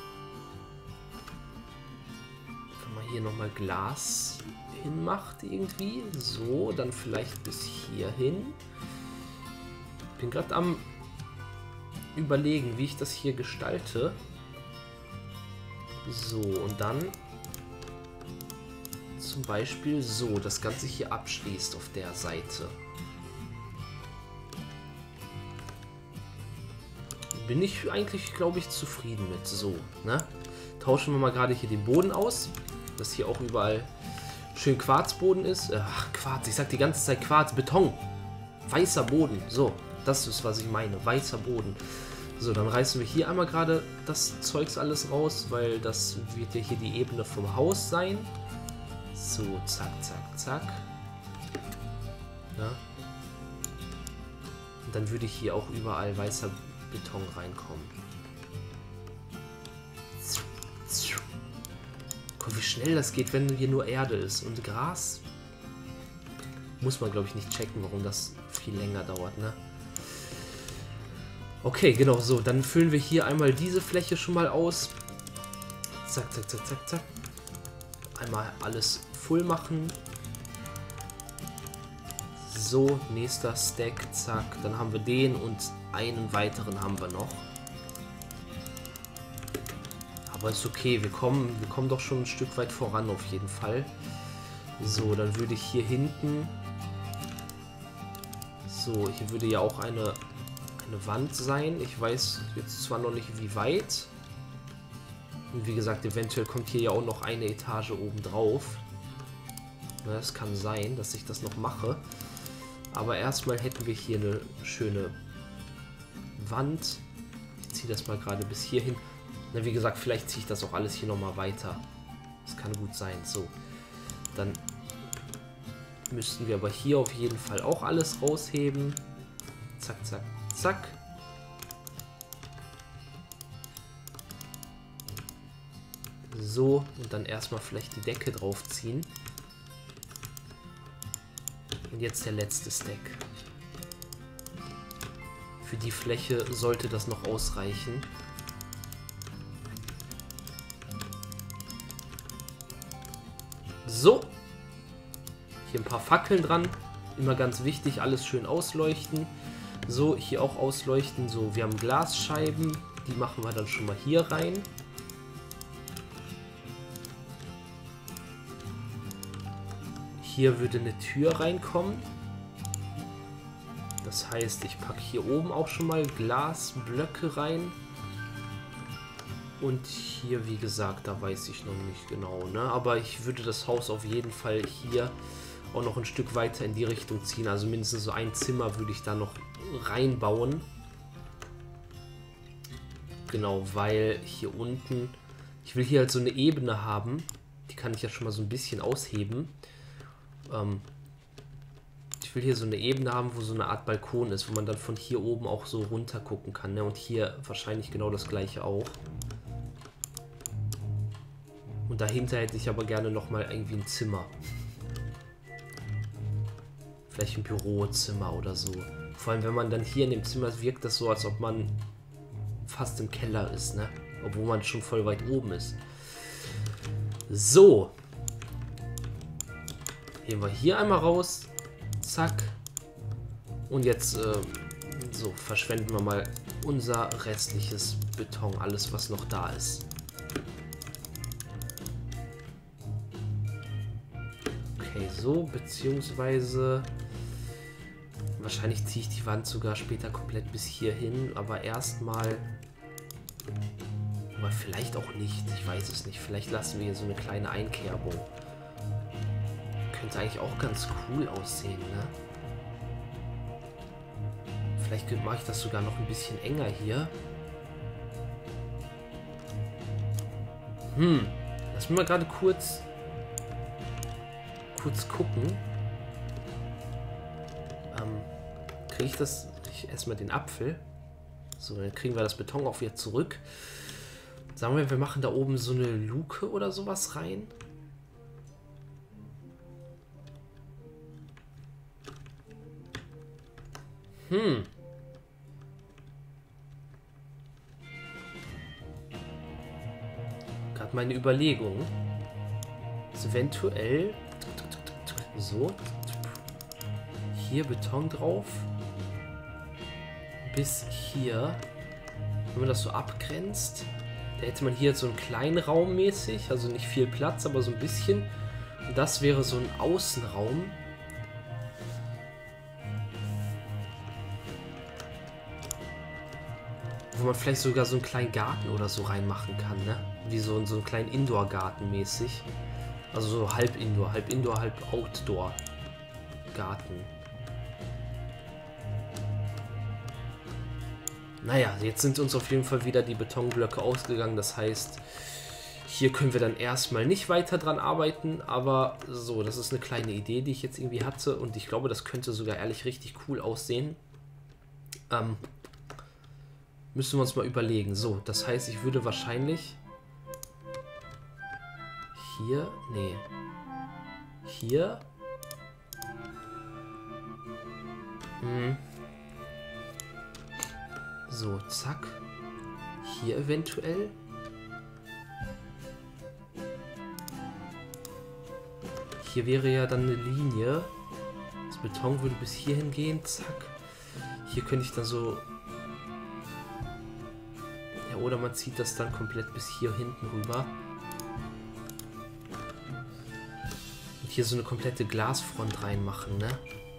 wenn man hier nochmal Glas hinmacht irgendwie, so, dann vielleicht bis hier hin. Bin gerade am Überlegen, wie ich das hier gestalte. So, und dann zum Beispiel so, das Ganze hier abschließt auf der Seite. Bin ich eigentlich, glaube ich, zufrieden mit. So, ne? Tauschen wir mal gerade hier den Boden aus, dass hier auch überall schön Quarzboden ist. Ach, Quarz, ich sag die ganze Zeit Quarz, Beton. Weißer Boden, so, das ist, was ich meine, weißer Boden. So, dann reißen wir hier einmal gerade das Zeugs alles raus, weil das wird ja hier die Ebene vom Haus sein. So, zack, zack, zack. Ja. Und dann würde hier auch überall weißer Beton reinkommen. Guck, wie schnell das geht, wenn hier nur Erde ist. Und Gras muss man, glaube ich, nicht checken, warum das viel länger dauert, ne? Okay, genau, so. Dann füllen wir hier einmal diese Fläche schon mal aus. Zack, zack, zack, zack, zack. Einmal alles voll machen. So, nächster Stack, zack. Dann haben wir den und einen weiteren haben wir noch. Aber ist okay, wir kommen doch schon ein Stück weit voran auf jeden Fall. So, dann würde ich hier hinten... So, hier würde ja auch eine Wand sein. Ich weiß jetzt zwar noch nicht, wie weit. Und wie gesagt, eventuell kommt hier ja auch noch eine Etage oben drauf. Es kann sein, dass ich das noch mache. Aber erstmal hätten wir hier eine schöne Wand. Ich ziehe das mal gerade bis hier hin. Na, wie gesagt, vielleicht ziehe ich das auch alles hier nochmal weiter. Das kann gut sein. So, dann müssten wir aber hier auf jeden Fall auch alles rausheben. Zack, zack, zack. So, und dann erstmal vielleicht die Decke draufziehen. Und jetzt der letzte Stack. Für die Fläche sollte das noch ausreichen. So. Hier ein paar Fackeln dran. Immer ganz wichtig, alles schön ausleuchten. So, hier auch ausleuchten. So, wir haben Glasscheiben. Die machen wir dann schon mal hier rein. Hier würde eine Tür reinkommen. Das heißt, ich packe hier oben auch schon mal Glasblöcke rein. Und hier, wie gesagt, da weiß ich noch nicht genau, ne? Aber ich würde das Haus auf jeden Fall hier auch noch ein Stück weiter in die Richtung ziehen. Also mindestens so ein Zimmer würde ich da noch reinbauen. Genau, weil hier unten... Ich will hier halt so eine Ebene haben. Die kann ich ja schon mal so ein bisschen ausheben. Ich will hier so eine Ebene haben, wo so eine Art Balkon ist, wo man dann von hier oben auch so runter gucken kann. Ne? Und hier wahrscheinlich genau das gleiche auch. Und dahinter hätte ich aber gerne nochmal irgendwie ein Zimmer. Vielleicht ein Bürozimmer oder so. Vor allem, wenn man dann hier in dem Zimmer ist, wirkt das so, als ob man fast im Keller ist, ne? Obwohl man schon voll weit oben ist. So. Gehen wir hier einmal raus. Zack. Und jetzt so verschwenden wir mal unser restliches Beton. Alles, was noch da ist. Okay, so. Beziehungsweise... Wahrscheinlich ziehe ich die Wand sogar später komplett bis hier hin. Aber erstmal... Aber vielleicht auch nicht. Ich weiß es nicht. Vielleicht lassen wir hier so eine kleine Einkerbung. Könnte eigentlich auch ganz cool aussehen, ne? Vielleicht mache ich das sogar noch ein bisschen enger hier. Lass mich mal gerade kurz gucken. Kriege ich das... Ich esse mal den Apfel. So, dann kriegen wir das Beton auch wieder zurück. Sagen wir machen da oben so eine Luke oder sowas rein. Gerade meine Überlegung. Ist eventuell so. Hier Beton drauf. Bis hier. Wenn man das so abgrenzt. Da hätte man hier so einen kleinen Raum mäßig. Also nicht viel Platz, aber so ein bisschen. Und das wäre so ein Außenraum. Wo man vielleicht sogar so einen kleinen Garten oder so reinmachen kann, ne? Wie so einen kleinen Indoor-Garten mäßig. Also so halb Indoor, halb Outdoor-Garten. Naja, jetzt sind uns auf jeden Fall wieder die Betonblöcke ausgegangen. Das heißt, hier können wir dann erstmal nicht weiter dran arbeiten. Aber so, das ist eine kleine Idee, die ich jetzt irgendwie hatte. Und ich glaube, das könnte sogar ehrlich richtig cool aussehen. Müssen wir uns mal überlegen. So, das heißt, ich würde wahrscheinlich hier, nee, hier, so, zack, hier eventuell, hier wäre ja dann eine Linie, das Beton würde bis hierhin gehen, zack, hier könnte ich dann so... Oder man zieht das dann komplett bis hier hinten rüber. Und hier so eine komplette Glasfront reinmachen, ne?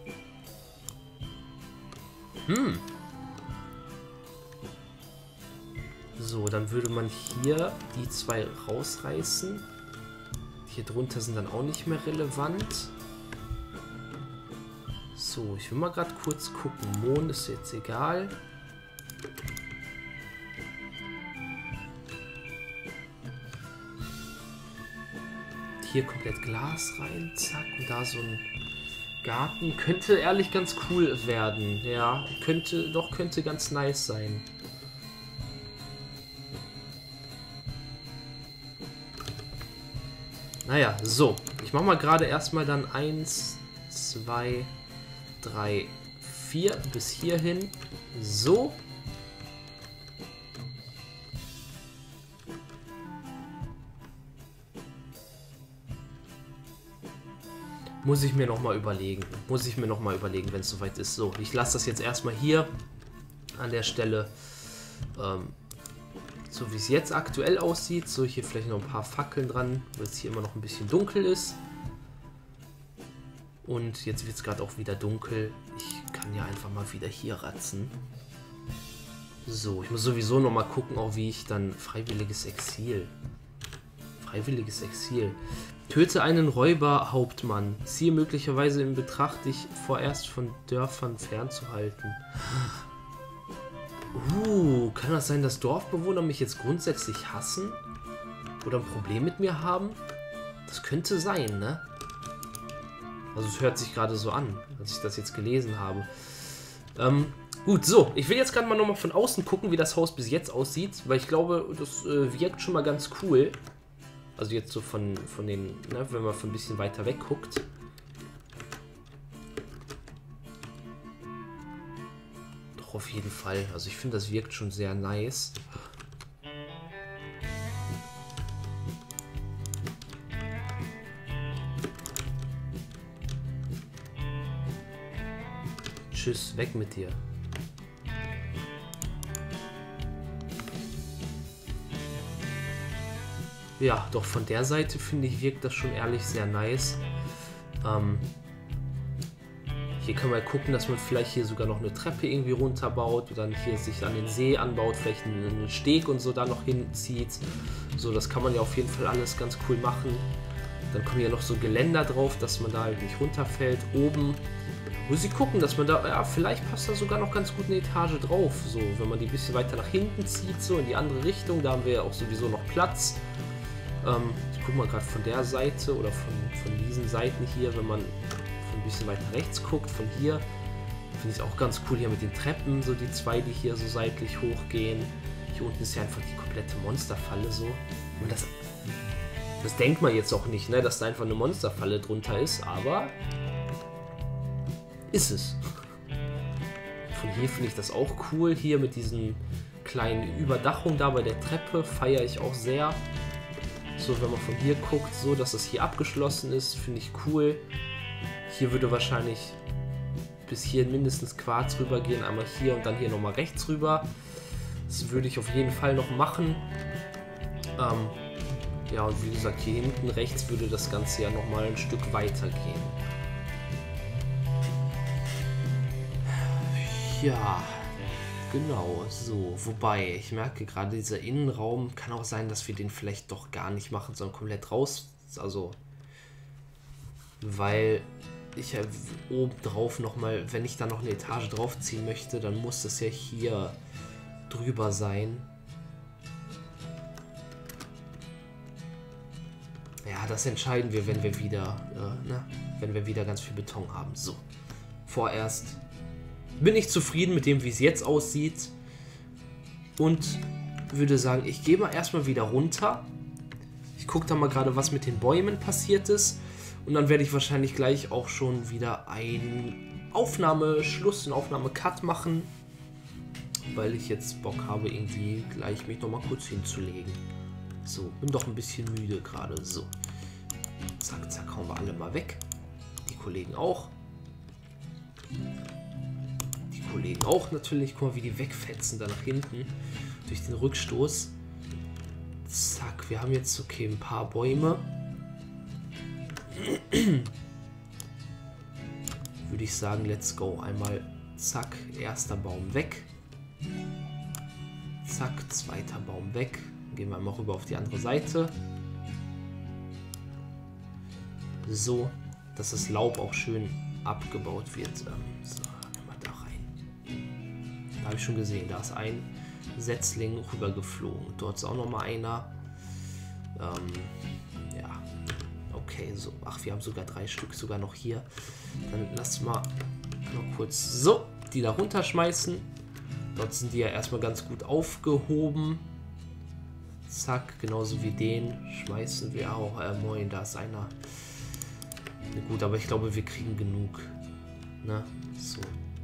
So, dann würde man hier die zwei rausreißen. Hier drunter sind dann auch nicht mehr relevant. So, ich will mal gerade kurz gucken. Mond ist jetzt egal. Hier komplett Glas rein, zack, und da so ein Garten. Könnte ehrlich ganz cool werden, ja. Könnte ganz nice sein. Naja, so. Ich mache mal gerade erstmal dann 1, 2, 3, 4 bis hierhin. So. Muss ich mir nochmal überlegen. Wenn es soweit ist. So, ich lasse das jetzt erstmal hier an der Stelle, so wie es jetzt aktuell aussieht. So, hier vielleicht noch ein paar Fackeln dran, weil es hier immer noch ein bisschen dunkel ist. Und jetzt wird es gerade auch wieder dunkel. Ich kann ja einfach mal wieder hier ratzen. So, ich muss sowieso noch mal gucken, auch wie ich dann freiwilliges Exil. Freiwilliges Exil. Töte einen Räuberhauptmann. Ziehe möglicherweise in Betracht, dich vorerst von Dörfern fernzuhalten. Kann das sein, dass Dorfbewohner mich jetzt grundsätzlich hassen? Oder ein Problem mit mir haben? Das könnte sein, ne? Also es hört sich gerade so an, als ich das jetzt gelesen habe. Gut, so. Ich will jetzt gerade mal nochmal von außen gucken, wie das Haus bis jetzt aussieht. Weil ich glaube, das wirkt schon mal ganz cool. Also jetzt so von den, ne, wenn man von ein bisschen weiter weg guckt. Doch, auf jeden Fall. Also ich finde, das wirkt schon sehr nice. Tschüss, weg mit dir. Ja, doch von der Seite, finde ich, wirkt das schon ehrlich sehr nice. Hier kann man gucken, dass man vielleicht hier sogar noch eine Treppe irgendwie runterbaut und dann hier sich an den See anbaut, vielleicht einen Steg und so da noch hinzieht. So, das kann man ja auf jeden Fall alles ganz cool machen. Dann kommen ja noch so Geländer drauf, dass man da halt nicht runterfällt. Oben muss ich gucken, dass man da, ja, vielleicht passt da sogar noch ganz gut eine Etage drauf. So, wenn man die ein bisschen weiter nach hinten zieht, so in die andere Richtung, da haben wir ja auch sowieso noch Platz. Ich gucke mal gerade von der Seite oder von diesen Seiten hier, wenn man ein bisschen weiter rechts guckt, von hier, finde ich es auch ganz cool hier mit den Treppen, so die zwei, die hier so seitlich hochgehen. Hier unten ist ja einfach die komplette Monsterfalle so. Und das denkt man jetzt auch nicht, ne, dass da einfach eine Monsterfalle drunter ist, aber ist es. Von hier finde ich das auch cool, hier mit diesen kleinen Überdachungen da bei der Treppe, feiere ich auch sehr. So, wenn man von hier guckt, so, dass es hier abgeschlossen ist, finde ich cool. Hier würde wahrscheinlich bis hier mindestens Quarz rüber gehen, einmal hier und dann hier nochmal rechts rüber. Das würde ich auf jeden Fall noch machen. Ja, und wie gesagt, hier hinten rechts würde das Ganze ja nochmal ein Stück weiter gehen. Ja, genau, so. Wobei, ich merke gerade, dieser Innenraum, kann auch sein, dass wir den vielleicht doch gar nicht machen, sondern komplett raus. Also, weil ich ja oben drauf nochmal, wenn ich da noch eine Etage draufziehen möchte, dann muss das ja hier drüber sein. Ja, das entscheiden wir, wenn wir wieder, wenn wir wieder ganz viel Beton haben. So, vorerst bin ich zufrieden mit dem, wie es jetzt aussieht und würde sagen, ich gehe mal erstmal wieder runter. Ich gucke da mal gerade, was mit den Bäumen passiert ist und dann werde ich wahrscheinlich gleich auch schon wieder einen Aufnahmeschluss, einen Aufnahmecut machen, weil ich jetzt Bock habe, irgendwie gleich mich nochmal kurz hinzulegen. So, bin doch ein bisschen müde gerade. So, zack, zack, hauen wir alle mal weg. Die Kollegen auch. Kollegen auch natürlich. Guck mal, wie die wegfetzen da nach hinten durch den Rückstoß. Zack, wir haben jetzt okay ein paar Bäume. Würde ich sagen, let's go. Einmal zack, erster Baum weg. Zack, zweiter Baum weg. Gehen wir mal rüber auf die andere Seite. So, dass das Laub auch schön abgebaut wird. So. Habe ich schon gesehen, da ist ein Setzling rübergeflogen. Dort ist auch noch mal einer. Ja, okay, so. Ach, wir haben sogar 3 Stück, sogar noch hier. Dann lass mal noch kurz so die da runterschmeißen. Dort sind die ja erstmal ganz gut aufgehoben. Zack, genauso wie den schmeißen wir auch. Moin, da ist einer. Na gut, aber ich glaube, wir kriegen genug. Ne? So.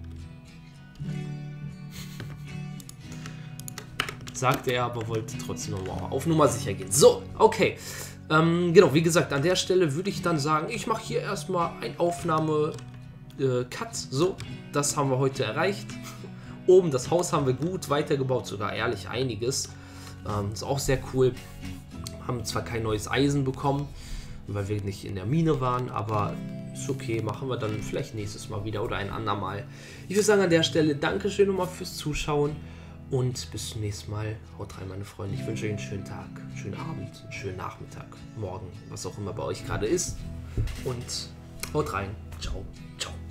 Sagte er, aber wollte trotzdem nochmal auf Nummer sicher gehen. So, okay. Genau, wie gesagt, an der Stelle würde ich dann sagen, ich mache hier erstmal ein Aufnahme-Cut. So, das haben wir heute erreicht. Oben das Haus haben wir gut weitergebaut, sogar ehrlich einiges. Ist auch sehr cool. Haben zwar kein neues Eisen bekommen, weil wir nicht in der Mine waren, aber ist okay, machen wir dann vielleicht nächstes Mal wieder oder ein andermal. Ich würde sagen, an der Stelle Dankeschön nochmal fürs Zuschauen. Und bis zum nächsten Mal. Haut rein, meine Freunde. Ich wünsche euch einen schönen Tag, einen schönen Abend, einen schönen Nachmittag, morgen, was auch immer bei euch gerade ist. Und haut rein. Ciao, ciao.